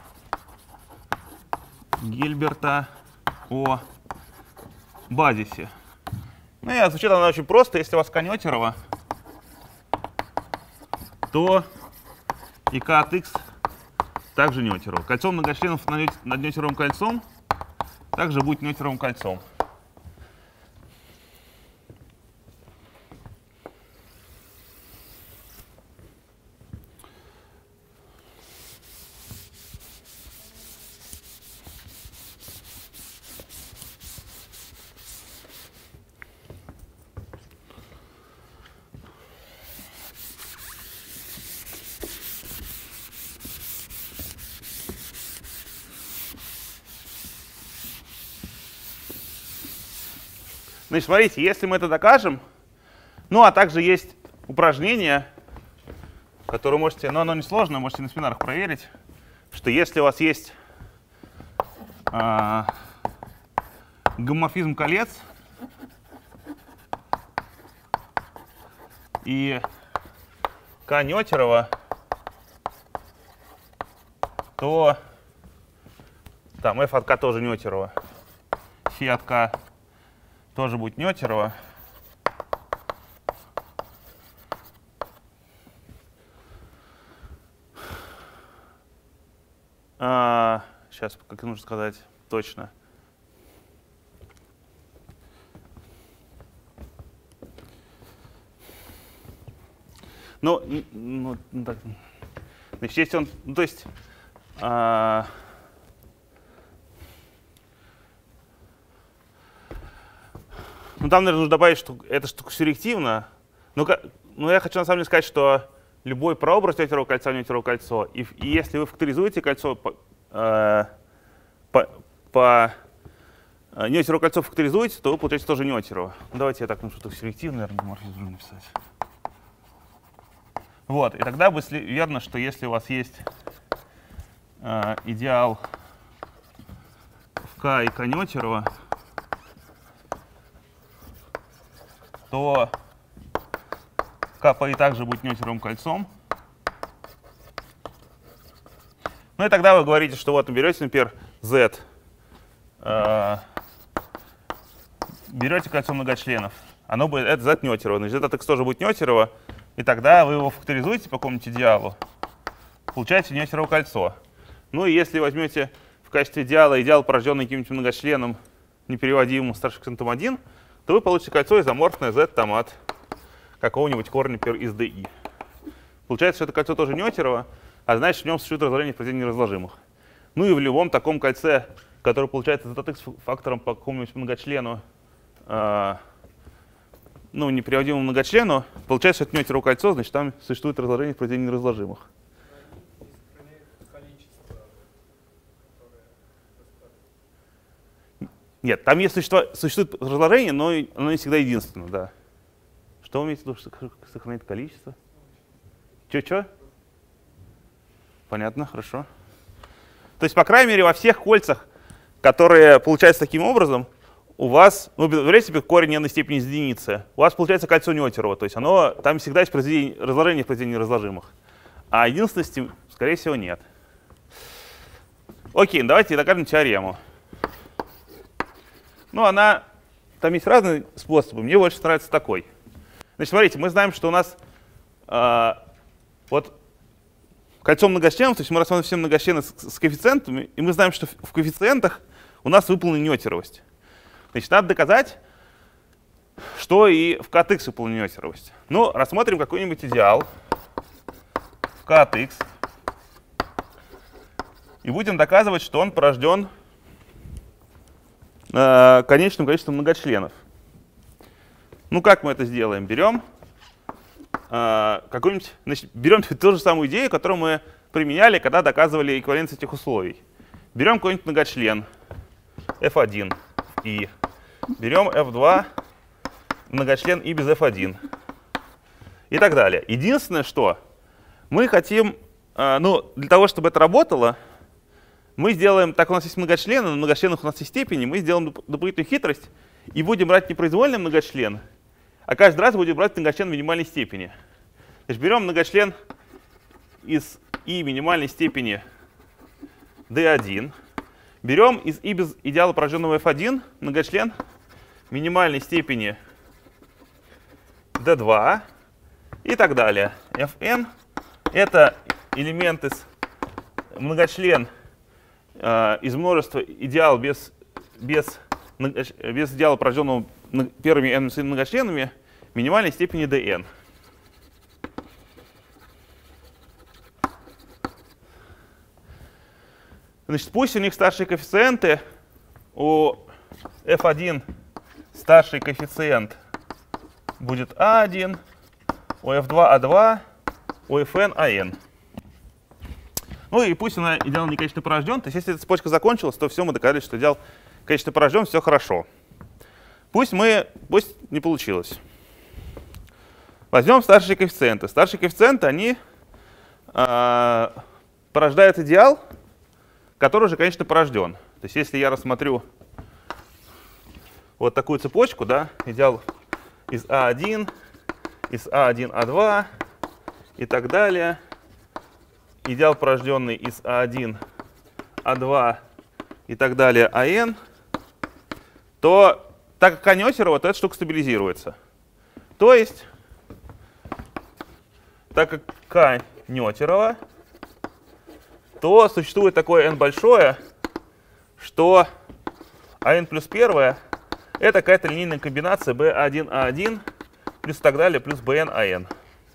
Гильберта о базисе. Ну и звучит она очень просто. Если у вас Канетерова, то и К от Х также Нётерово. Кольцо многочленов над Нётеровым кольцом также будет Нётеровым кольцом. Значит, смотрите, если мы это докажем, ну, а также есть упражнение, которое можете, но оно несложно, можете на семинарах проверить, что если у вас есть э, гомоморфизм колец, и К Нетерова, то там f от k тоже Нетерова, φ от k тоже будет Нетерова. А, сейчас, как нужно сказать точно. Ну, ну, ну так, значит, если он, ну, то есть, а, ну, там, наверное, нужно добавить, что эта штука селективна. Но, но я хочу на самом деле сказать, что любой прообраз Нетерова кольца в Нетерово кольцо, и, и если вы факторизуете кольцо по, э, по, по Нетерово кольцо факторизуете, то вы получаете тоже Нетерово. Ну, давайте я так, ну, что-то селективное, наверное, морфизм написать. Вот, и тогда бы верно, что если у вас есть э, идеал в К и К Нетерова, то КП также будет Нетеровым кольцом. Ну и тогда вы говорите, что вот берете, например, Z, э, берете кольцо многочленов, оно будет, это Z Нетерово, значит, Z от X тоже будет Нетерово, и тогда вы его факторизуете по какому-нибудь идеалу, получаете Нетерово кольцо. Ну и если возьмете в качестве идеала идеал, порожденный каким-нибудь многочленом, непереводимым старшим коэффициентом один, то вы получите кольцо изоморфное Z там от какого-нибудь корня из ди. Получается, что это кольцо тоже Нетерово, а значит, в нем существует разложение в произведении неразложимых. Ну и в любом таком кольце, которое получается Z от X фактором по какому-нибудь многочлену, э, ну, непереводимому многочлену, получается, что это Нетерово кольцо, значит, там существует разложение в произведении неразложимых. Нет, там есть существует, существует разложение, но оно не всегда единственно, да. Что вы имеете в виду, что сохранит количество? Че-че? Понятно, хорошо. То есть, по крайней мере, во всех кольцах, которые получаются таким образом, у вас, ну, берете себе корень n степени из единицы, у вас получается кольцо Нетерово, то есть оно, там всегда есть разложение в произведении разложимых. А единственности, скорее всего, нет. Окей, давайте докажем теорему. Ну, она, там есть разные способы, мне больше нравится такой. Значит, смотрите, мы знаем, что у нас э, вот кольцо многочленов, то есть мы рассматриваем все многочлены с, с коэффициентами, и мы знаем, что в, в коэффициентах у нас выполнена нетеровость. Значит, надо доказать, что и в К от X выполнена нетеровость. Ну, рассмотрим какой-нибудь идеал в К от X и будем доказывать, что он порожден э, конечным количеством многочленов. Ну, как мы это сделаем? Берем э, какую-нибудь, значит, берем ту же самую идею, которую мы применяли, когда доказывали эквиваленцию этих условий. Берем какой-нибудь многочлен эф один и берем эф два многочлен и без эф один и так далее. Единственное, что мы хотим, э, ну, для того, чтобы это работало, мы сделаем, так у нас есть многочлены, на многочленах у нас есть степени, мы сделаем доп дополнительную хитрость и будем брать не произвольный многочлен, а каждый раз будем брать многочлен минимальной степени. То есть берем многочлен из и минимальной степени ди один, берем из и без идеала порожденного эф один многочлен минимальной степени ди два и так далее. Fn — это элемент из многочлен э, из множества идеал без, без, без идеала, порожденного первыми n многочленами, минимальной степени dn. Значит, пусть у них старшие коэффициенты, у эф один старший коэффициент будет а один, у эф два а два, у fn ан. Ну и пусть она идеал не конечно порожден. То есть если эта цепочка закончилась, то все, мы доказали, что идеал конечно порожден, все хорошо. Пусть мы, пусть не получилось. Возьмем старшие коэффициенты. Старшие коэффициенты, они э, порождают идеал, который уже, конечно, порожден. То есть если я рассмотрю вот такую цепочку, да, идеал из а один, из а один а два, и так далее, идеал, порожденный из а один, а два и так далее, АН, то так как А Нестерова, то эта штука стабилизируется. То есть, так как К Нестерова, то существует такое n большое, что АН плюс первое — это какая-то линейная комбинация бэ один а один плюс так далее плюс бэ эн а эн.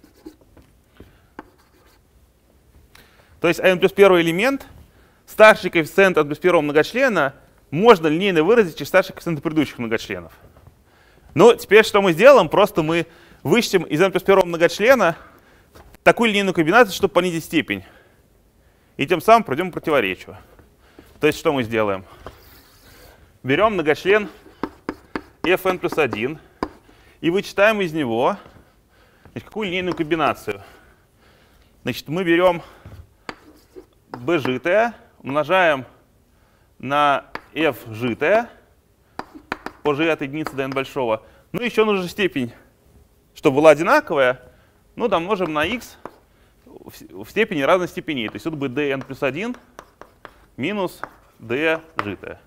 То есть АН плюс первый элемент, старший коэффициент от плюс первого многочлена можно линейно выразить через старший коэффициент предыдущих многочленов. Но теперь что мы сделаем? Просто мы вычтем из n плюс первого многочлена такую линейную комбинацию, чтобы понизить степень. И тем самым пройдем к противоречию. То есть что мы сделаем? Берем многочлен fn плюс один и вычитаем из него, значит, какую линейную комбинацию. Значит, мы берем b житое, умножаем на f житое по g от единицы до n большого. Ну, еще нужна степень, чтобы была одинаковая. Ну, домножим на x в степени разной степеней. То есть это будет dn плюс один минус d житое.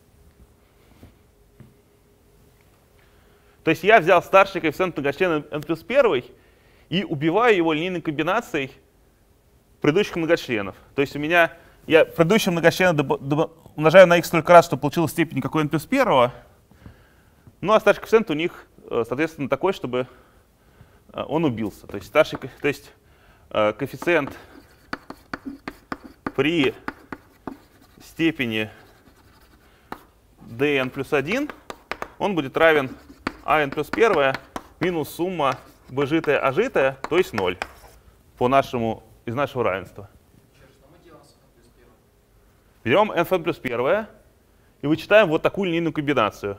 То есть я взял старший коэффициент многочлена n плюс один и убиваю его линейной комбинацией предыдущих многочленов. То есть у меня я предыдущий многочлен умножаю на x столько раз, чтобы получилась степень какой n плюс один. Ну а старший коэффициент у них, соответственно, такой, чтобы он убился. То есть, старший, то есть коэффициент при степени dn плюс один, он будет равен ан плюс один минус сумма b житое а житое, то есть ноль, по нашему, из нашего равенства. Берем nfn плюс один и вычитаем вот такую линейную комбинацию.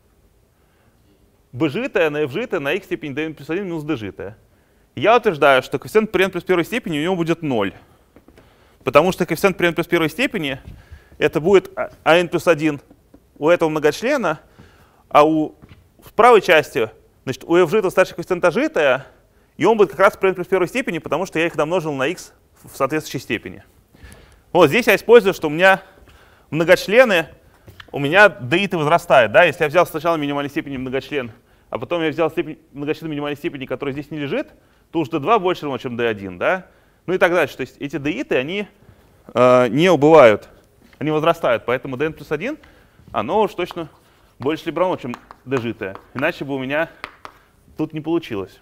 b житое на f житое на x степени dn плюс один минус d житое. Я утверждаю, что коэффициент при n плюс первой степени у него будет ноль. Потому что коэффициент при n плюс первой степени это будет ан плюс один у этого многочлена, а у в правой части, значит, у f житого старший коэффициент а житое, и он будет как раз при n плюс первой степени, потому что я их домножил на x в соответствующей степени. Вот здесь я использую, что у меня многочлены, у меня ди-ты возрастают. Да? Если я взял сначала минимальной степени многочлен, а потом я взял степень, многочлен минимальной степени, который здесь не лежит, то уж ди два больше равно, чем ди один. Да? Ну и так дальше. То есть эти ди-ты, они э, не убывают, они возрастают. Поэтому dn плюс один, оно уж точно больше либо равно, чем d житое. Иначе бы у меня тут не получилось.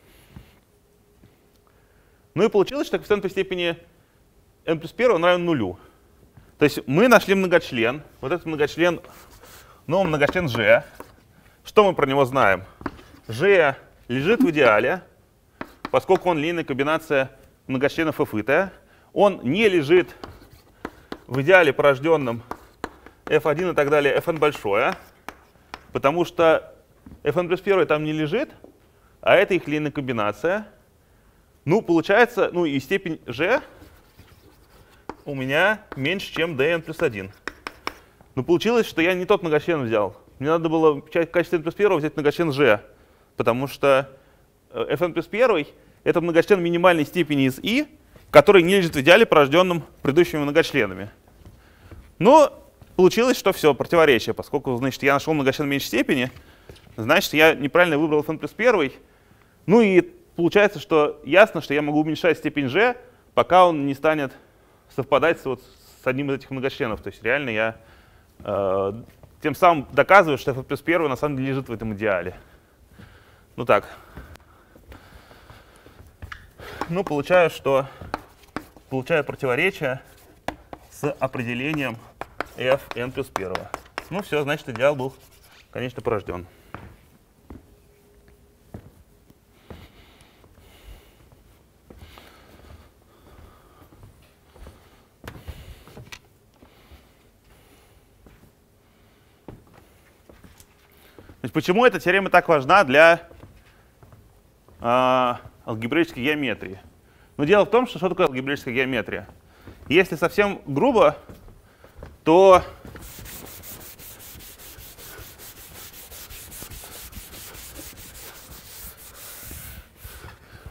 Ну и получилось, что коэффициент по степени n плюс один равен нулю. То есть мы нашли многочлен. Вот этот многочлен, ну, многочлен G. Что мы про него знаем? G лежит в идеале, поскольку он линейная комбинация многочленов f-итая. Он не лежит в идеале, порожденном эф один и так далее, fn большое, потому что fn плюс один там не лежит, а это их линейная комбинация. Ну, получается, ну и степень g у меня меньше, чем dn плюс один. Но получилось, что я не тот многочлен взял. Мне надо было в качестве n плюс один взять многочлен g, потому что fn плюс один — это многочлен минимальной степени из i, который не лежит в идеале, порожденном предыдущими многочленами. Но получилось, что все, противоречие, поскольку, значит, я нашел многочлен меньшей степени, значит, я неправильно выбрал fn плюс один. Ну и получается, что ясно, что я могу уменьшать степень g, пока он не станет совпадать с, вот, с одним из этих многочленов. То есть реально я э, тем самым доказываю, что fn плюс один на самом деле лежит в этом идеале. Ну так. Ну, получаю, что получаю противоречие с определением fn плюс один. Ну все, значит, идеал был, конечно, порожден. Значит, почему эта теорема так важна для э, алгебраической геометрии? Но дело в том, что что такое алгебраическая геометрия? Если совсем грубо, то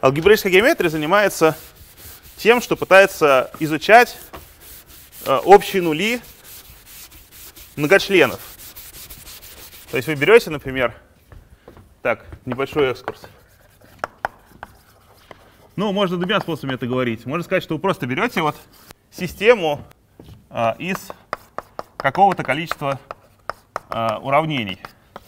алгебраическая геометрия занимается тем, что пытается изучать э, общие нули многочленов. То есть вы берете, например, так, небольшой экскурс. Ну, можно двумя способами это говорить. Можно сказать, что вы просто берете вот систему э, из какого-то количества э, уравнений.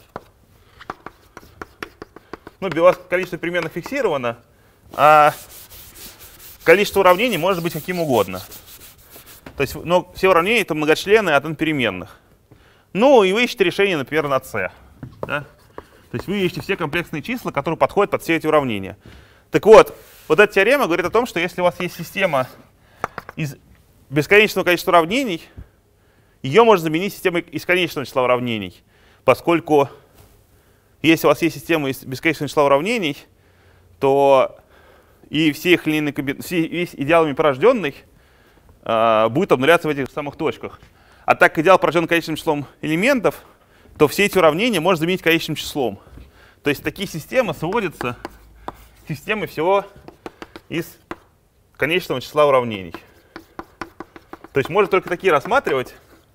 Ну, у вас количество переменных фиксировано, а количество уравнений может быть каким угодно. То есть, ну, все уравнения — это многочлены от n переменных. Ну, и вы ищете решение, например, на c. Да? То есть вы ищете все комплексные числа, которые подходят под все эти уравнения. Так вот, вот эта теорема говорит о том, что если у вас есть система из бесконечного количества уравнений, ее можно заменить системой из конечного числа уравнений, поскольку если у вас есть система из бесконечного числа уравнений, то и все их линейные комбинации, весь идеалами порожденный э, будет обнуляться в этих самых точках. А так как идеал порожден конечным числом элементов, то все эти уравнения можно заменить конечным числом. То есть такие системы сводятся к системе всего из конечного числа уравнений. То есть можно только такие рассматривать.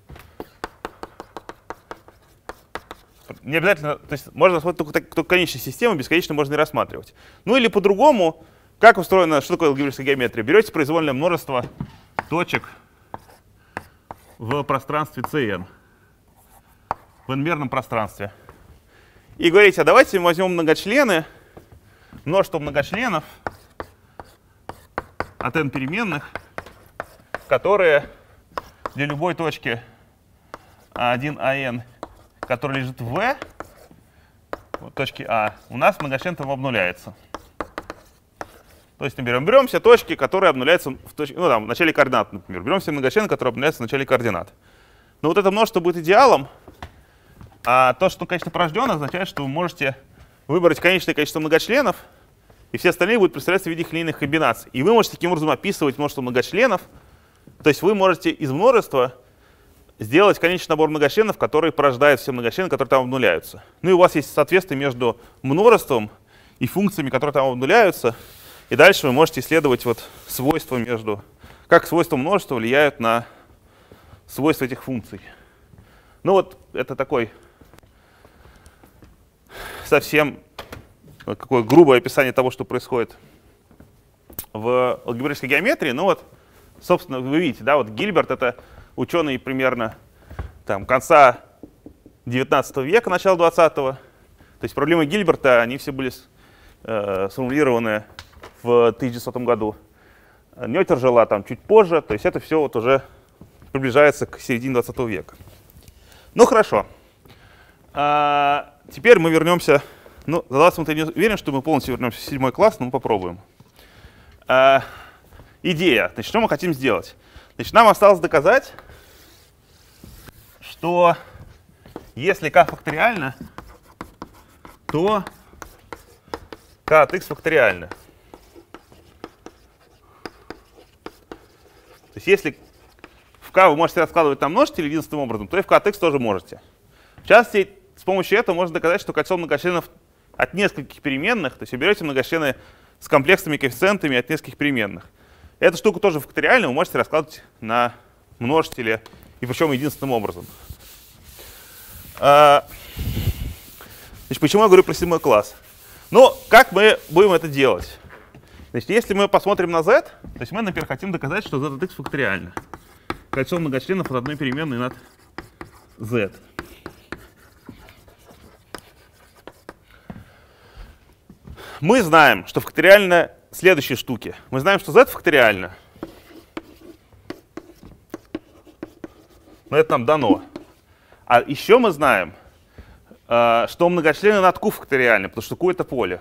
Не обязательно, то есть можно рассматривать только, только конечные системы, бесконечно можно и рассматривать. Ну или по-другому, как устроена, что такое алгебраическая геометрия? Берете произвольное множество точек в пространстве Cn, в n-мерном пространстве. И говорите, а давайте мы возьмем многочлены, множество многочленов от n переменных, которые для любой точки один ан, которая лежит в V, вот точки А, у нас многочлен там обнуляется. То есть мы берем, берем все точки, которые обнуляются в, точке, ну, там, в начале координат, например. Берем все многочлены, которые обнуляются в начале координат. Но вот это множество будет идеалом, а то, что конечно порождено, означает, что вы можете выбрать конечное количество многочленов, и все остальные будут представляться в виде их линейных комбинаций. И вы можете таким образом описывать множество многочленов. То есть вы можете из множества сделать конечный набор многочленов, которые порождают все многочлены, которые там обнуляются. Ну и у вас есть соответствие между множеством и функциями, которые там обнуляются. И дальше вы можете исследовать вот свойства между, как свойства множества влияют на свойства этих функций. Ну вот это такой совсем какое грубое описание того, что происходит в алгебраической геометрии. Ну вот, собственно, вы видите, да, вот Гильберт — это ученый примерно там, конца девятнадцатого века, начала двадцатого. То есть проблемы Гильберта, они все были э, сформулированы в тысяча девятисотом году. Нетер жила там чуть позже, то есть это все вот уже приближается к середине двадцатого века. Ну хорошо. А, теперь мы вернемся. Ну, за двадцать минут я не уверен, что мы полностью вернемся в седьмой класс, но мы попробуем. А, идея. Значит, что мы хотим сделать? Значит, нам осталось доказать, что если k факториально, то k от x факториально. То есть если в k вы можете раскладывать на множители единственным образом, то и в k от x тоже можете. В частности, с помощью этого можно доказать, что кольцо многочленов от нескольких переменных, то есть вы берете многочлены с комплексными коэффициентами от нескольких переменных. Эту штуку тоже факториально вы можете раскладывать на множители, и причем единственным образом. А, значит, почему я говорю про седьмой класс? Ну, как мы будем это делать? Значит, если мы посмотрим на z, то есть мы, например, хотим доказать, что z от x факториально. Кольцо многочленов от одной переменной над z. Мы знаем, что факториально следующие штуки. Мы знаем, что z факториально. Но это нам дано. А еще мы знаем, что многочлены над q факториальны, потому что q — это поле.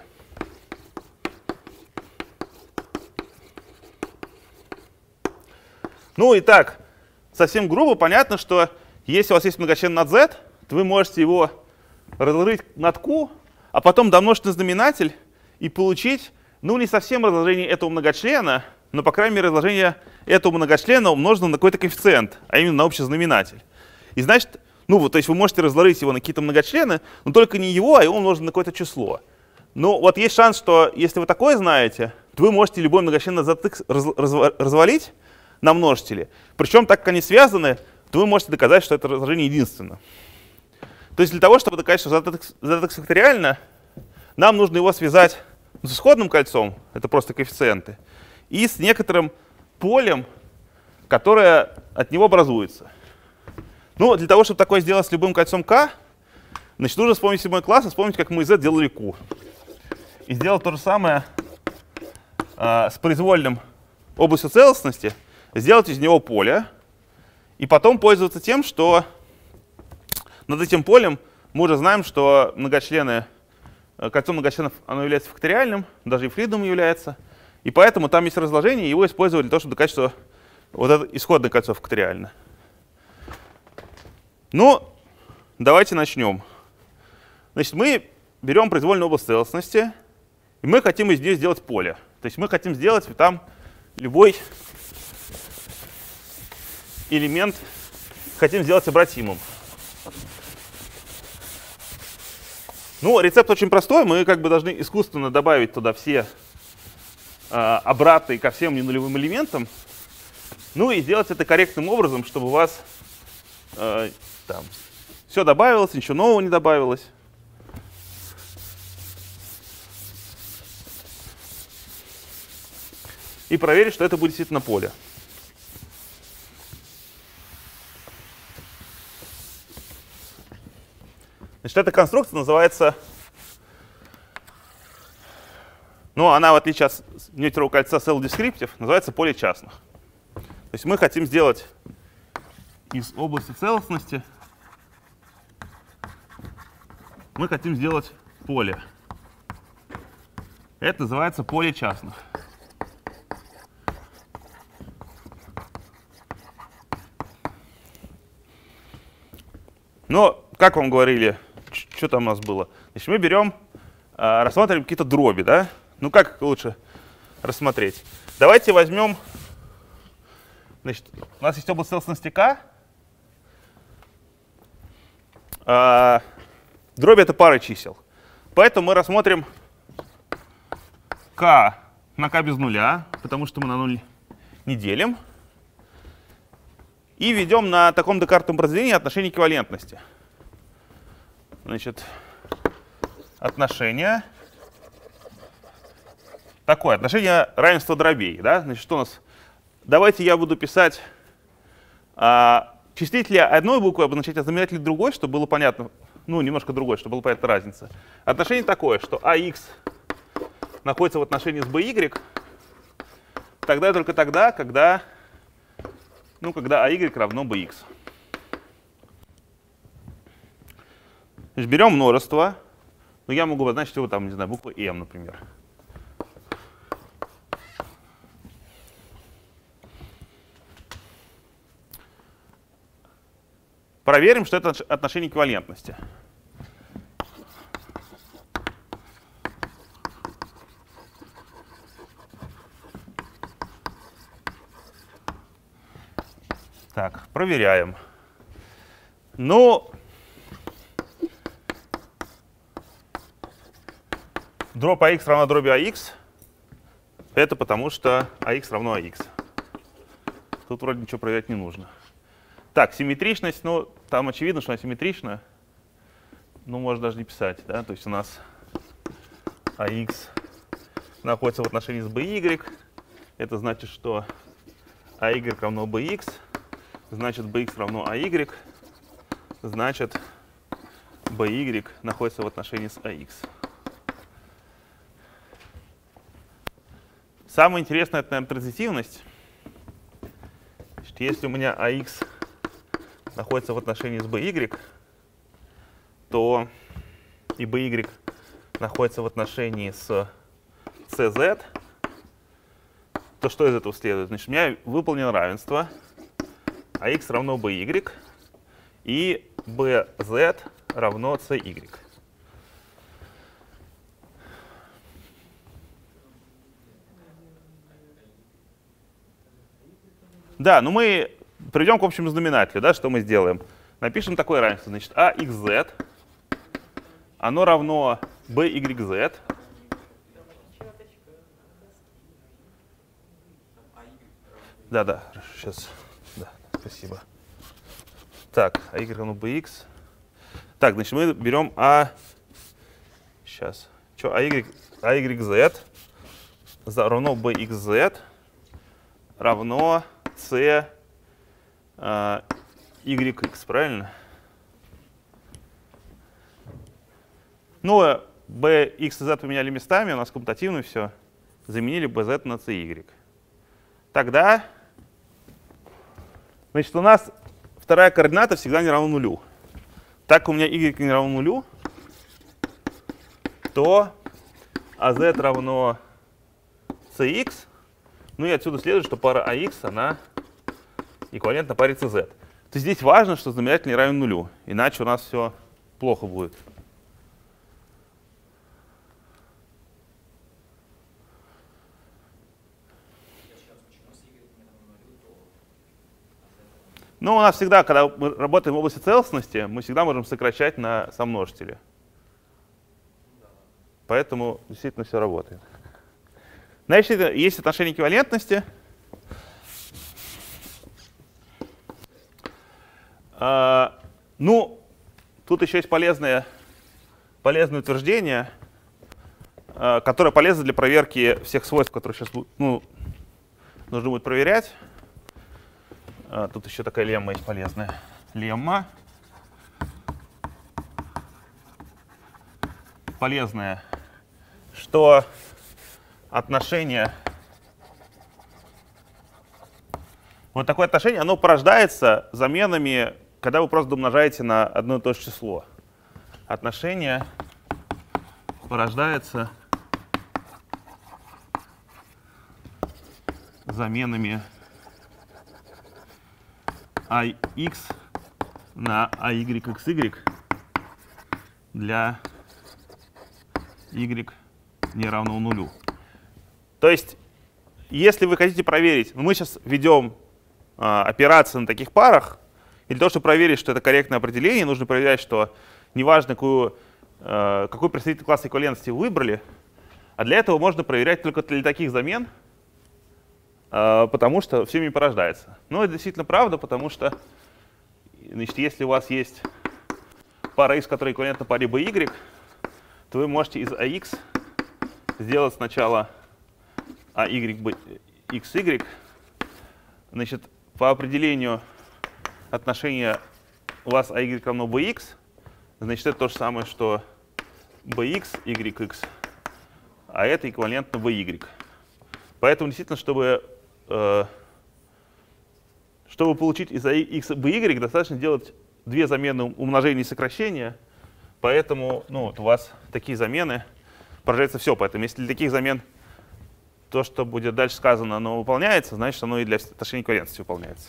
Ну и так, совсем грубо понятно, что если у вас есть многочлен над z, то вы можете его разложить над q, а потом домножить на знаменатель и получить, ну, не совсем разложение этого многочлена, но, по крайней мере, разложение этого многочлена умножено на какой-то коэффициент, а именно на общий знаменатель. И значит, ну, вот, то есть вы можете разложить его на какие-то многочлены, но только не его, а его умножено на какое-то число. Ну, вот есть шанс, что если вы такое знаете, то вы можете любой многочленный z x раз, раз, развалить на множители. Причем, так как они связаны, то вы можете доказать, что это разложение единственно. То есть для того, чтобы доказать, что z x факториально, нам нужно его связать с исходным кольцом, это просто коэффициенты, и с некоторым полем, которое от него образуется. Ну, для того, чтобы такое сделать с любым кольцом k, значит, нужно вспомнить седьмой класс и вспомнить, как мы из z делали q. И сделать то же самое а, с произвольным областью целостности, сделать из него поле, и потом пользоваться тем, что над этим полем мы уже знаем, что многочлены, кольцо многочленов оно является факториальным, даже евклидовым является, и поэтому там есть разложение, и его использовали для того, чтобы доказать, что вот это исходное кольцо факториально. Ну, давайте начнем. Значит, мы берем произвольную область целостности, и мы хотим из нее сделать поле. То есть мы хотим сделать там любой элемент, хотим сделать обратимым. Ну, рецепт очень простой. Мы как бы должны искусственно добавить туда все э, обратные ко всем ненулевым элементам. Ну и сделать это корректным образом, чтобы у вас э, там все добавилось, ничего нового не добавилось. И проверить, что это будет действительно поле. Значит, эта конструкция называется, ну, она, в отличие от некоторого кольца self-descriptive, называется поле частных. То есть мы хотим сделать из области целостности, мы хотим сделать поле. Это называется поле частных. Но, как вам говорили, что там у нас было? Значит, мы берем, э, рассматриваем какие-то дроби, да? Ну, как лучше рассмотреть? Давайте возьмем, значит, у нас есть область целостности k. Э, дроби — это пара чисел. Поэтому мы рассмотрим k на k без нуля, потому что мы на ноль не делим. И ведем на таком декартовом произведении отношение эквивалентности. Значит, отношение такое, отношение равенства дробей. Да? Значит, что у нас? Давайте я буду писать а, числители одной буквы обозначать, а знаменатели другой, чтобы было понятно, ну, немножко другой, чтобы была понятна разница. Отношение такое, что ax находится в отношении с by тогда и только тогда, когда, ну, когда ay равно bx. Значит, берем множество. Ну, я могу обозначить его там, не знаю, буквой m, например. Проверим, что это отношение эквивалентности. Так, проверяем. Ну, дробь ax равна дроби ax. Это потому что ax равно ax. Тут вроде ничего проверять не нужно. Так, симметричность, ну, там очевидно, что она симметрична. Ну, можно даже не писать, да, то есть у нас ax находится в отношении с by. Это значит, что ay равно bx. Значит, bx равно ay. Значит, by находится в отношении с ax. Самое интересное — это, наверное, транзитивность. Значит, если у меня ax находится в отношении с by, то и by находится в отношении с cz, то что из этого следует? Значит, у меня выполнено равенство ax равно by и bz равно cy. Да, ну мы придем к общему знаменателю, да, что мы сделаем? Напишем такое равенство, значит, axz, оно равно byz, Да, да, хорошо, сейчас. Да, спасибо. Так, а y равно bx. Так, значит, мы берем а... Сейчас. Что, а y, а yz равно bxz равно c а, yx, правильно? Ну, b, x и z поменяли местами, у нас коммутативно все. Заменили bz на cy. Тогда, значит, у нас вторая координата всегда не равна нулю. Так как у меня y не равно нулю, то az равно cx. Ну и отсюда следует, что пара ax, она эквивалентна паре cz. То есть здесь важно, что знаменатель не равен нулю, иначе у нас все плохо будет. Ну, у нас всегда, когда мы работаем в области целостности, мы всегда можем сокращать на сомножители. Поэтому действительно все работает. Значит, есть отношение эквивалентности. А, ну, тут еще есть полезное, полезное утверждение, а, которое полезно для проверки всех свойств, которые сейчас ну, нужно будет проверять. А, тут еще такая лемма есть полезная. Лемма. Полезная, что отношение, вот такое отношение, оно порождается заменами, когда вы просто умножаете на одно и то же число. Отношение порождается заменами ax на ayxy для y не равно нулю. То есть, если вы хотите проверить, ну, мы сейчас ведем а, операции на таких парах, и для того, чтобы проверить, что это корректное определение, нужно проверять, что неважно, какую, а, какой представитель класса эквивалентности вы выбрали, а для этого можно проверять только для таких замен, а, потому что все ими порождается. Но это действительно правда, потому что, значит, если у вас есть пара x, которая эквивалентна паре by, то вы можете из ax сделать сначала ayxy. Значит, по определению отношения у вас ay равно bx, значит, это то же самое, что bx, yx, а это эквивалентно by. Поэтому действительно, чтобы, э, чтобы получить из ax by, достаточно делать две замены умножения и сокращения. Поэтому ну, вот у вас такие замены, порождается все. Поэтому если для таких замен то, что будет дальше сказано, оно выполняется, значит, оно и для отношения эквивалентности выполняется.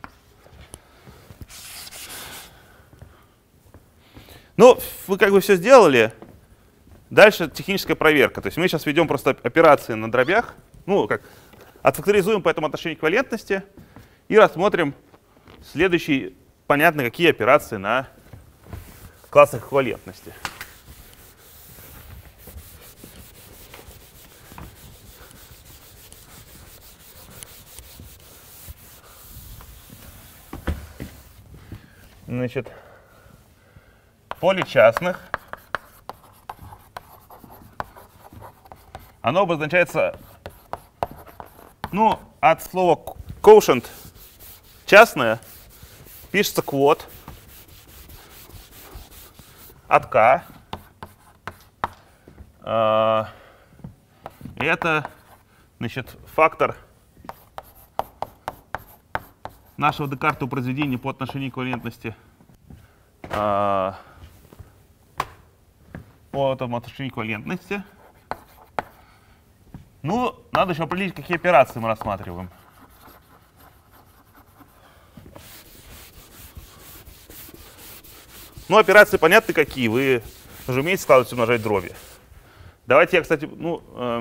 Ну, вы как бы все сделали. Дальше техническая проверка. То есть мы сейчас ведем просто операции на дробях. Ну, как отфакторизуем по этому отношению эквивалентности и рассмотрим следующие, понятно, какие операции на классах эквивалентности. Значит, поле частных, оно обозначается, ну, от слова quotient частное, пишется квот от k. Это, значит, фактор нашего Декартова произведения по отношению к эквивалентности по этому отношению к эквивалентности. Ну, надо еще определить, какие операции мы рассматриваем. Ну, операции понятны какие. Вы уже умеете складывать и умножать дроби. Давайте я, кстати, ну, э,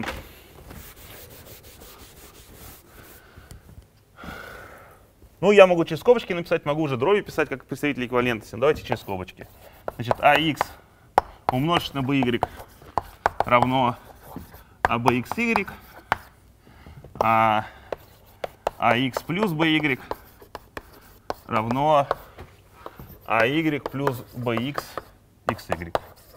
ну, я могу через скобочки написать, могу уже дроби писать как представитель эквивалентности. Давайте через скобочки. Значит, ax умножить на by равно abxy, а ax плюс by равно ay плюс bx xy.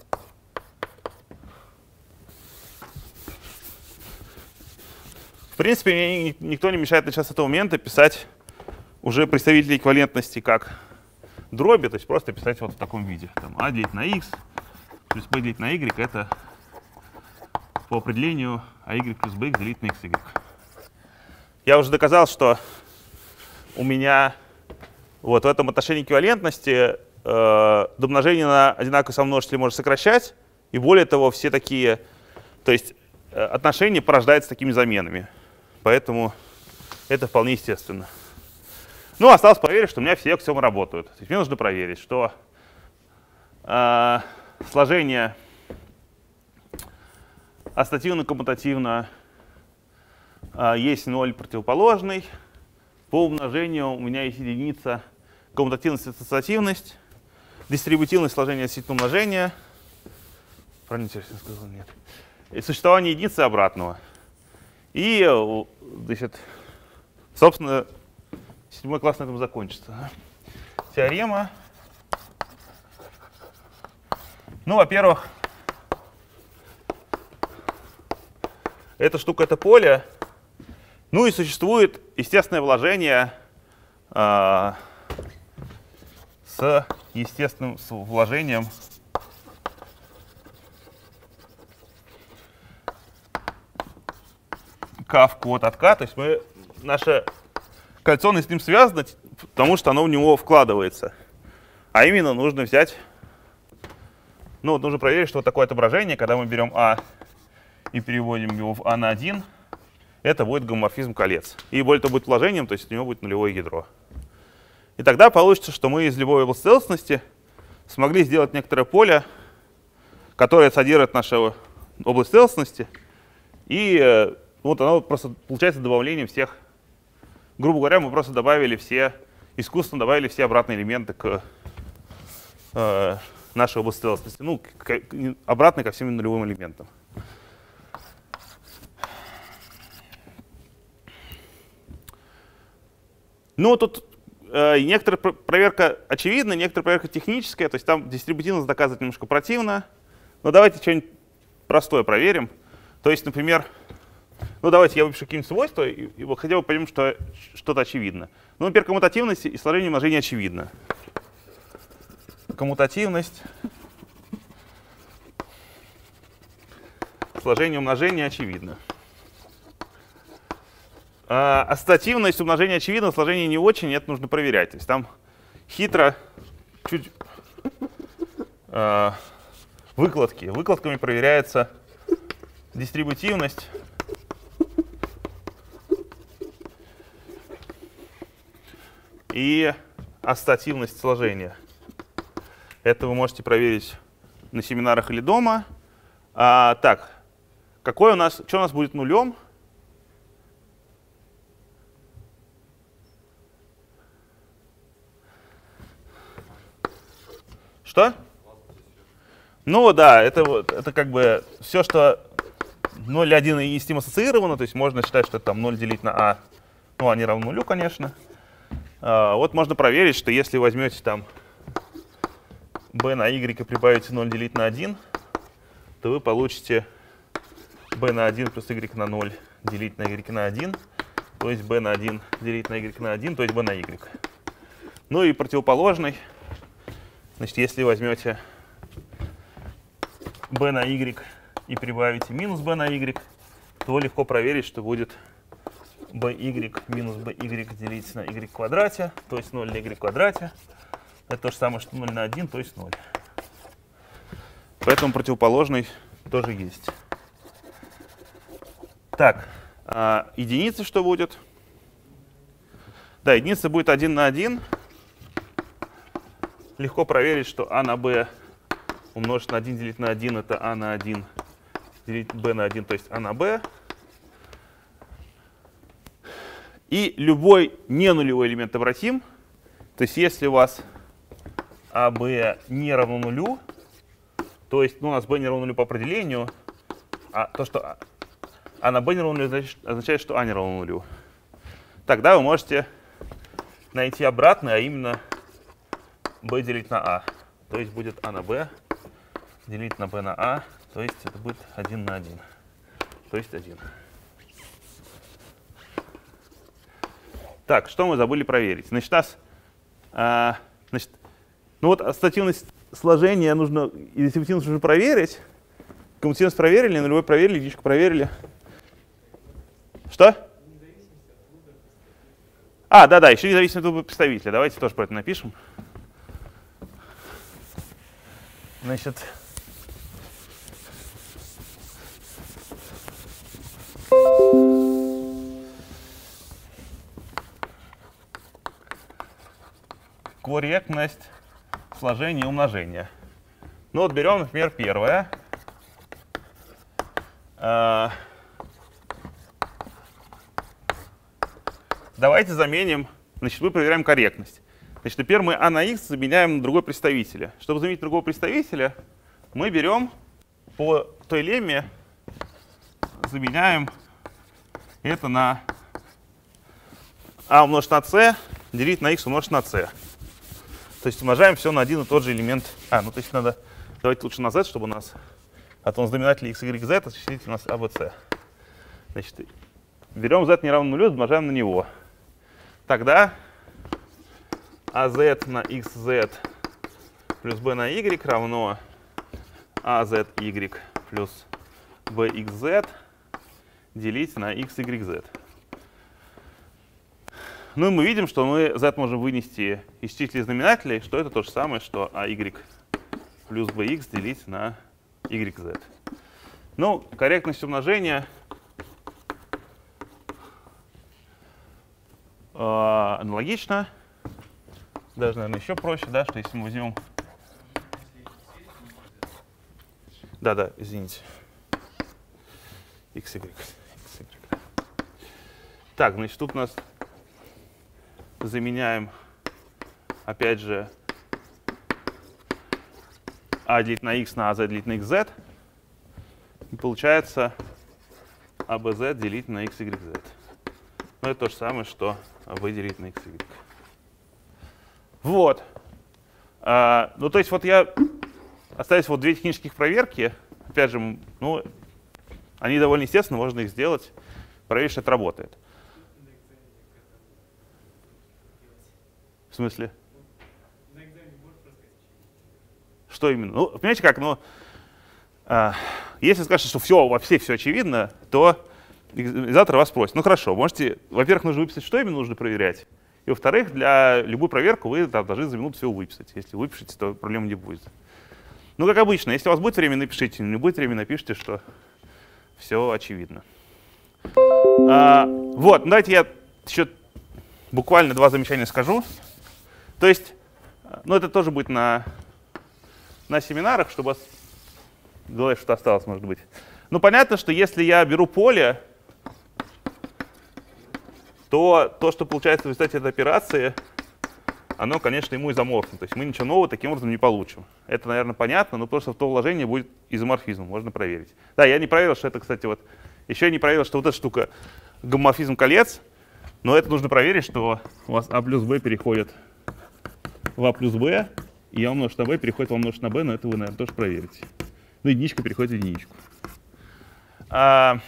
В принципе, мне никто не мешает начать с этого момента писать уже представители эквивалентности как дроби, то есть просто писать вот в таком виде. Там a делить на x плюс b делить на y — это по определению ay плюс bx делить на xy. Я уже доказал, что у меня вот в этом отношении эквивалентности э, домножение на одинаковые совмножители можно сокращать, и более того, все такие, то есть э, отношения порождаются такими заменами. Поэтому это вполне естественно. Ну, осталось проверить, что у меня все аксиомы работают. То есть мне нужно проверить, что э, сложение ассоциативно-коммутативно э, есть ноль противоположный. По умножению у меня есть единица коммутативность и ассоциативность, дистрибутивность сложения относительно умножения. Правильно я сказал? Нет. И существование единицы обратного. И, значит, собственно, седьмой класс на этом закончится. Теорема. Ну, во-первых, эта штука — это поле. Ну и существует естественное вложение э, с естественным с вложением k в код от k. То есть мы, наше кольцо с ним связано, потому что оно в него вкладывается. А именно нужно взять, ну вот нужно проверить, что вот такое отображение, когда мы берем а и переводим его в а на один, это будет гомоморфизм колец. И более того, будет вложением, то есть у него будет нулевое ядро. И тогда получится, что мы из любой области целостности смогли сделать некоторое поле, которое содержит нашу область целостности. И э, вот оно просто получается добавлением всех. Грубо говоря, мы просто добавили все, искусственно добавили все обратные элементы к э, нашей области целостности. Ну, к, обратно ко всем нулевым элементам. Ну, тут э, некоторая проверка очевидна, некоторая проверка техническая, то есть там дистрибутивность доказывать немножко противно. Но давайте что-нибудь простое проверим. То есть, например, ну давайте я выпишу какие-нибудь свойства, и, и вот хотя бы поймем, что что-то очевидно. Ну, например, коммутативность и сложение умножения очевидно. Коммутативность, сложение умножения очевидно. А, ассоциативность умножения очевидно, сложение не очень, это нужно проверять. То есть там хитро чуть а, выкладки. Выкладками проверяется дистрибутивность и ассоциативность сложения. Это вы можете проверить на семинарах или дома. А, так, какой у нас, что у нас будет нулем? Что? Ну да, это, вот, это как бы все, что ноль, один и с ним ассоциировано, то есть можно считать, что это там ноль делить на а, ну а не равно нулю, конечно. А, вот можно проверить, что если возьмете там b на y и прибавите ноль делить на один, то вы получите b на один плюс y на ноль делить на y на один, то есть b на один делить на y на один, то есть b на y. Ну и противоположный. Значит, если возьмете b на y и прибавите минус b на y, то легко проверить, что будет by минус by делить на y в квадрате, то есть ноль на y в квадрате. Это то же самое, что ноль на один, то есть ноль. Поэтому противоположный тоже есть. Так, а единица что будет? Да, единица будет один на один. Легко проверить, что а на b умножить на один делить на один — это а на один делить b на один, то есть а на b. И любой не нулевой элемент обратим. То есть если у вас АБ не равно нулю, то есть ну, у нас b не равно нулю по определению, а то, что а на b не равно нулю, значит, означает, что а не равно нулю. тогда вы можете найти обратное, а именно b делить на a. То есть будет a на b делить на b на a, то есть это будет один на один, то есть один. Так, что мы забыли проверить? Значит, нас, а, значит, ну вот ассоциативность сложения нужно, и дистрибутивность нужно проверить. Коммутативность проверили, нулевой проверили, единичку проверили. Что? А, да-да, еще независимый от выбора представителя. Давайте тоже про это напишем. Значит, корректность сложения и умножения. Ну вот берем, например, первое. А, давайте заменим, значит, мы проверяем корректность. Значит, теперь мы а на x заменяем на другой представителя. Чтобы заменить другого представителя, мы берем по той лемме, заменяем это на а умножить на c, делить на x умножить на c. То есть умножаем все на один и тот же элемент. А, ну то есть надо, давайте лучше на z, чтобы у нас, а то он знаменатель x, y, z, а числитель у нас a, b, c. Значит, берем z не равно нулю, умножаем на него. Тогда az на xz плюс b на y равно azy плюс bxz делить на x, y, z. Ну и мы видим, что мы z можем вынести из числа знаменателей, что это то же самое, что ay плюс bx делить на yz. Ну, корректность умножения э, аналогично. Даже, наверное, еще проще, да, что если мы возьмем... Да-да, извините. xy. xy. Так, значит, тут у нас заменяем, опять же, а делить на x на az делить на xz. И получается abz делить на x, y, z. Ну, это то же самое, что ab делить на x, y. Вот. А, ну, то есть вот я... Остались вот две технических проверки. Опять же, ну, они довольно естественно, можно их сделать, проверить, что это работает. В смысле? Что именно? Ну, понимаете как, ну, а, если скажете, что все, вообще все очевидно, то экзаменатор вас спросит. Ну, хорошо, можете, во-первых, нужно выписать, что именно нужно проверять. И, во-вторых, для любой проверки вы там, должны за минуту все выписать. Если выпишете, то проблем не будет. Ну, как обычно, если у вас будет время, напишите. Не будет времени, напишите, что все очевидно. А, вот, ну, давайте я еще буквально два замечания скажу. То есть, ну, это тоже будет на, на семинарах, чтобы у вас в голове что-то осталось, может быть. Ну, понятно, что если я беру поле, то то, что получается в результате этой операции, оно, конечно, ему изоморфно. То есть мы ничего нового таким образом не получим. Это, наверное, понятно, но просто в то вложение будет изоморфизм, можно проверить. Да, я не проверил, что это, кстати, вот... Еще я не проверил, что вот эта штука гомоморфизм колец, но это нужно проверить, что у вас а плюс b переходит в а плюс b, и а умножить на b переходит в а умножить на b, но это вы, наверное, тоже проверите. Ну, единичка переходит в единичку. А...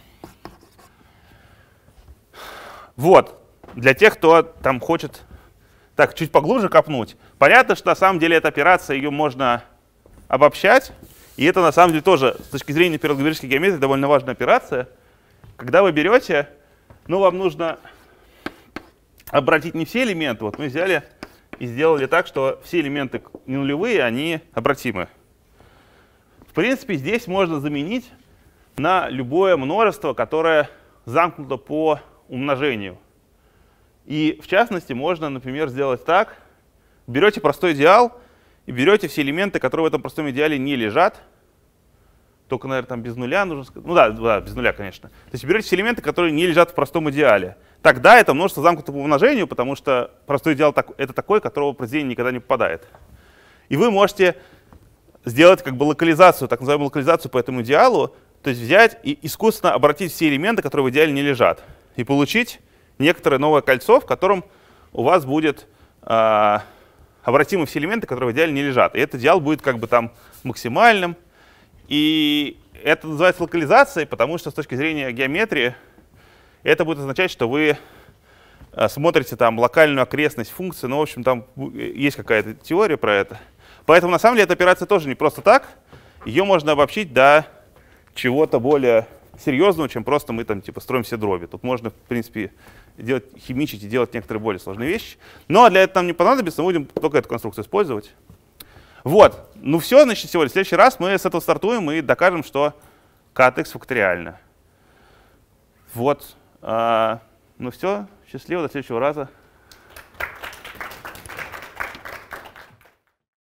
Вот, для тех, кто там хочет так чуть поглубже копнуть. Понятно, что на самом деле эта операция, ее можно обобщать. И это на самом деле тоже с точки зрения пирографической геометрии довольно важная операция. Когда вы берете, ну вам нужно обратить не все элементы. Вот мы взяли и сделали так, что все элементы не нулевые, они обратимы. В принципе, здесь можно заменить на любое множество, которое замкнуто по умножению. И в частности, можно, например, сделать так. Берете простой идеал и берете все элементы, которые в этом простом идеале не лежат. Только, наверное, там без нуля нужно сказать. Ну да, да, без нуля, конечно. То есть берете все элементы, которые не лежат в простом идеале. Тогда это множество замкнуто по умножению, потому что простой идеал — это такой, которого произведение никогда не попадает. И вы можете сделать как бы локализацию, так называемую локализацию по этому идеалу, то есть взять и искусственно обратить все элементы, которые в идеале не лежат, и получить некоторое новое кольцо, в котором у вас будет э, обратимы все элементы, которые в идеале не лежат. И этот идеал будет как бы там максимальным. И это называется локализацией, потому что с точки зрения геометрии это будет означать, что вы э, смотрите там локальную окрестность функции. Ну, в общем, там есть какая-то теория про это. Поэтому на самом деле эта операция тоже не просто так. Ее можно обобщить до чего-то более серьезного, чем просто мы там типа строим все дроби. Тут можно, в принципе, делать, химичить и делать некоторые более сложные вещи. Но для этого нам не понадобится, мы будем только эту конструкцию использовать. Вот. Ну все, значит, сегодня. В следующий раз мы с этого стартуем и докажем, что k от x факториально. Вот. А, ну все, счастливо, до следующего раза.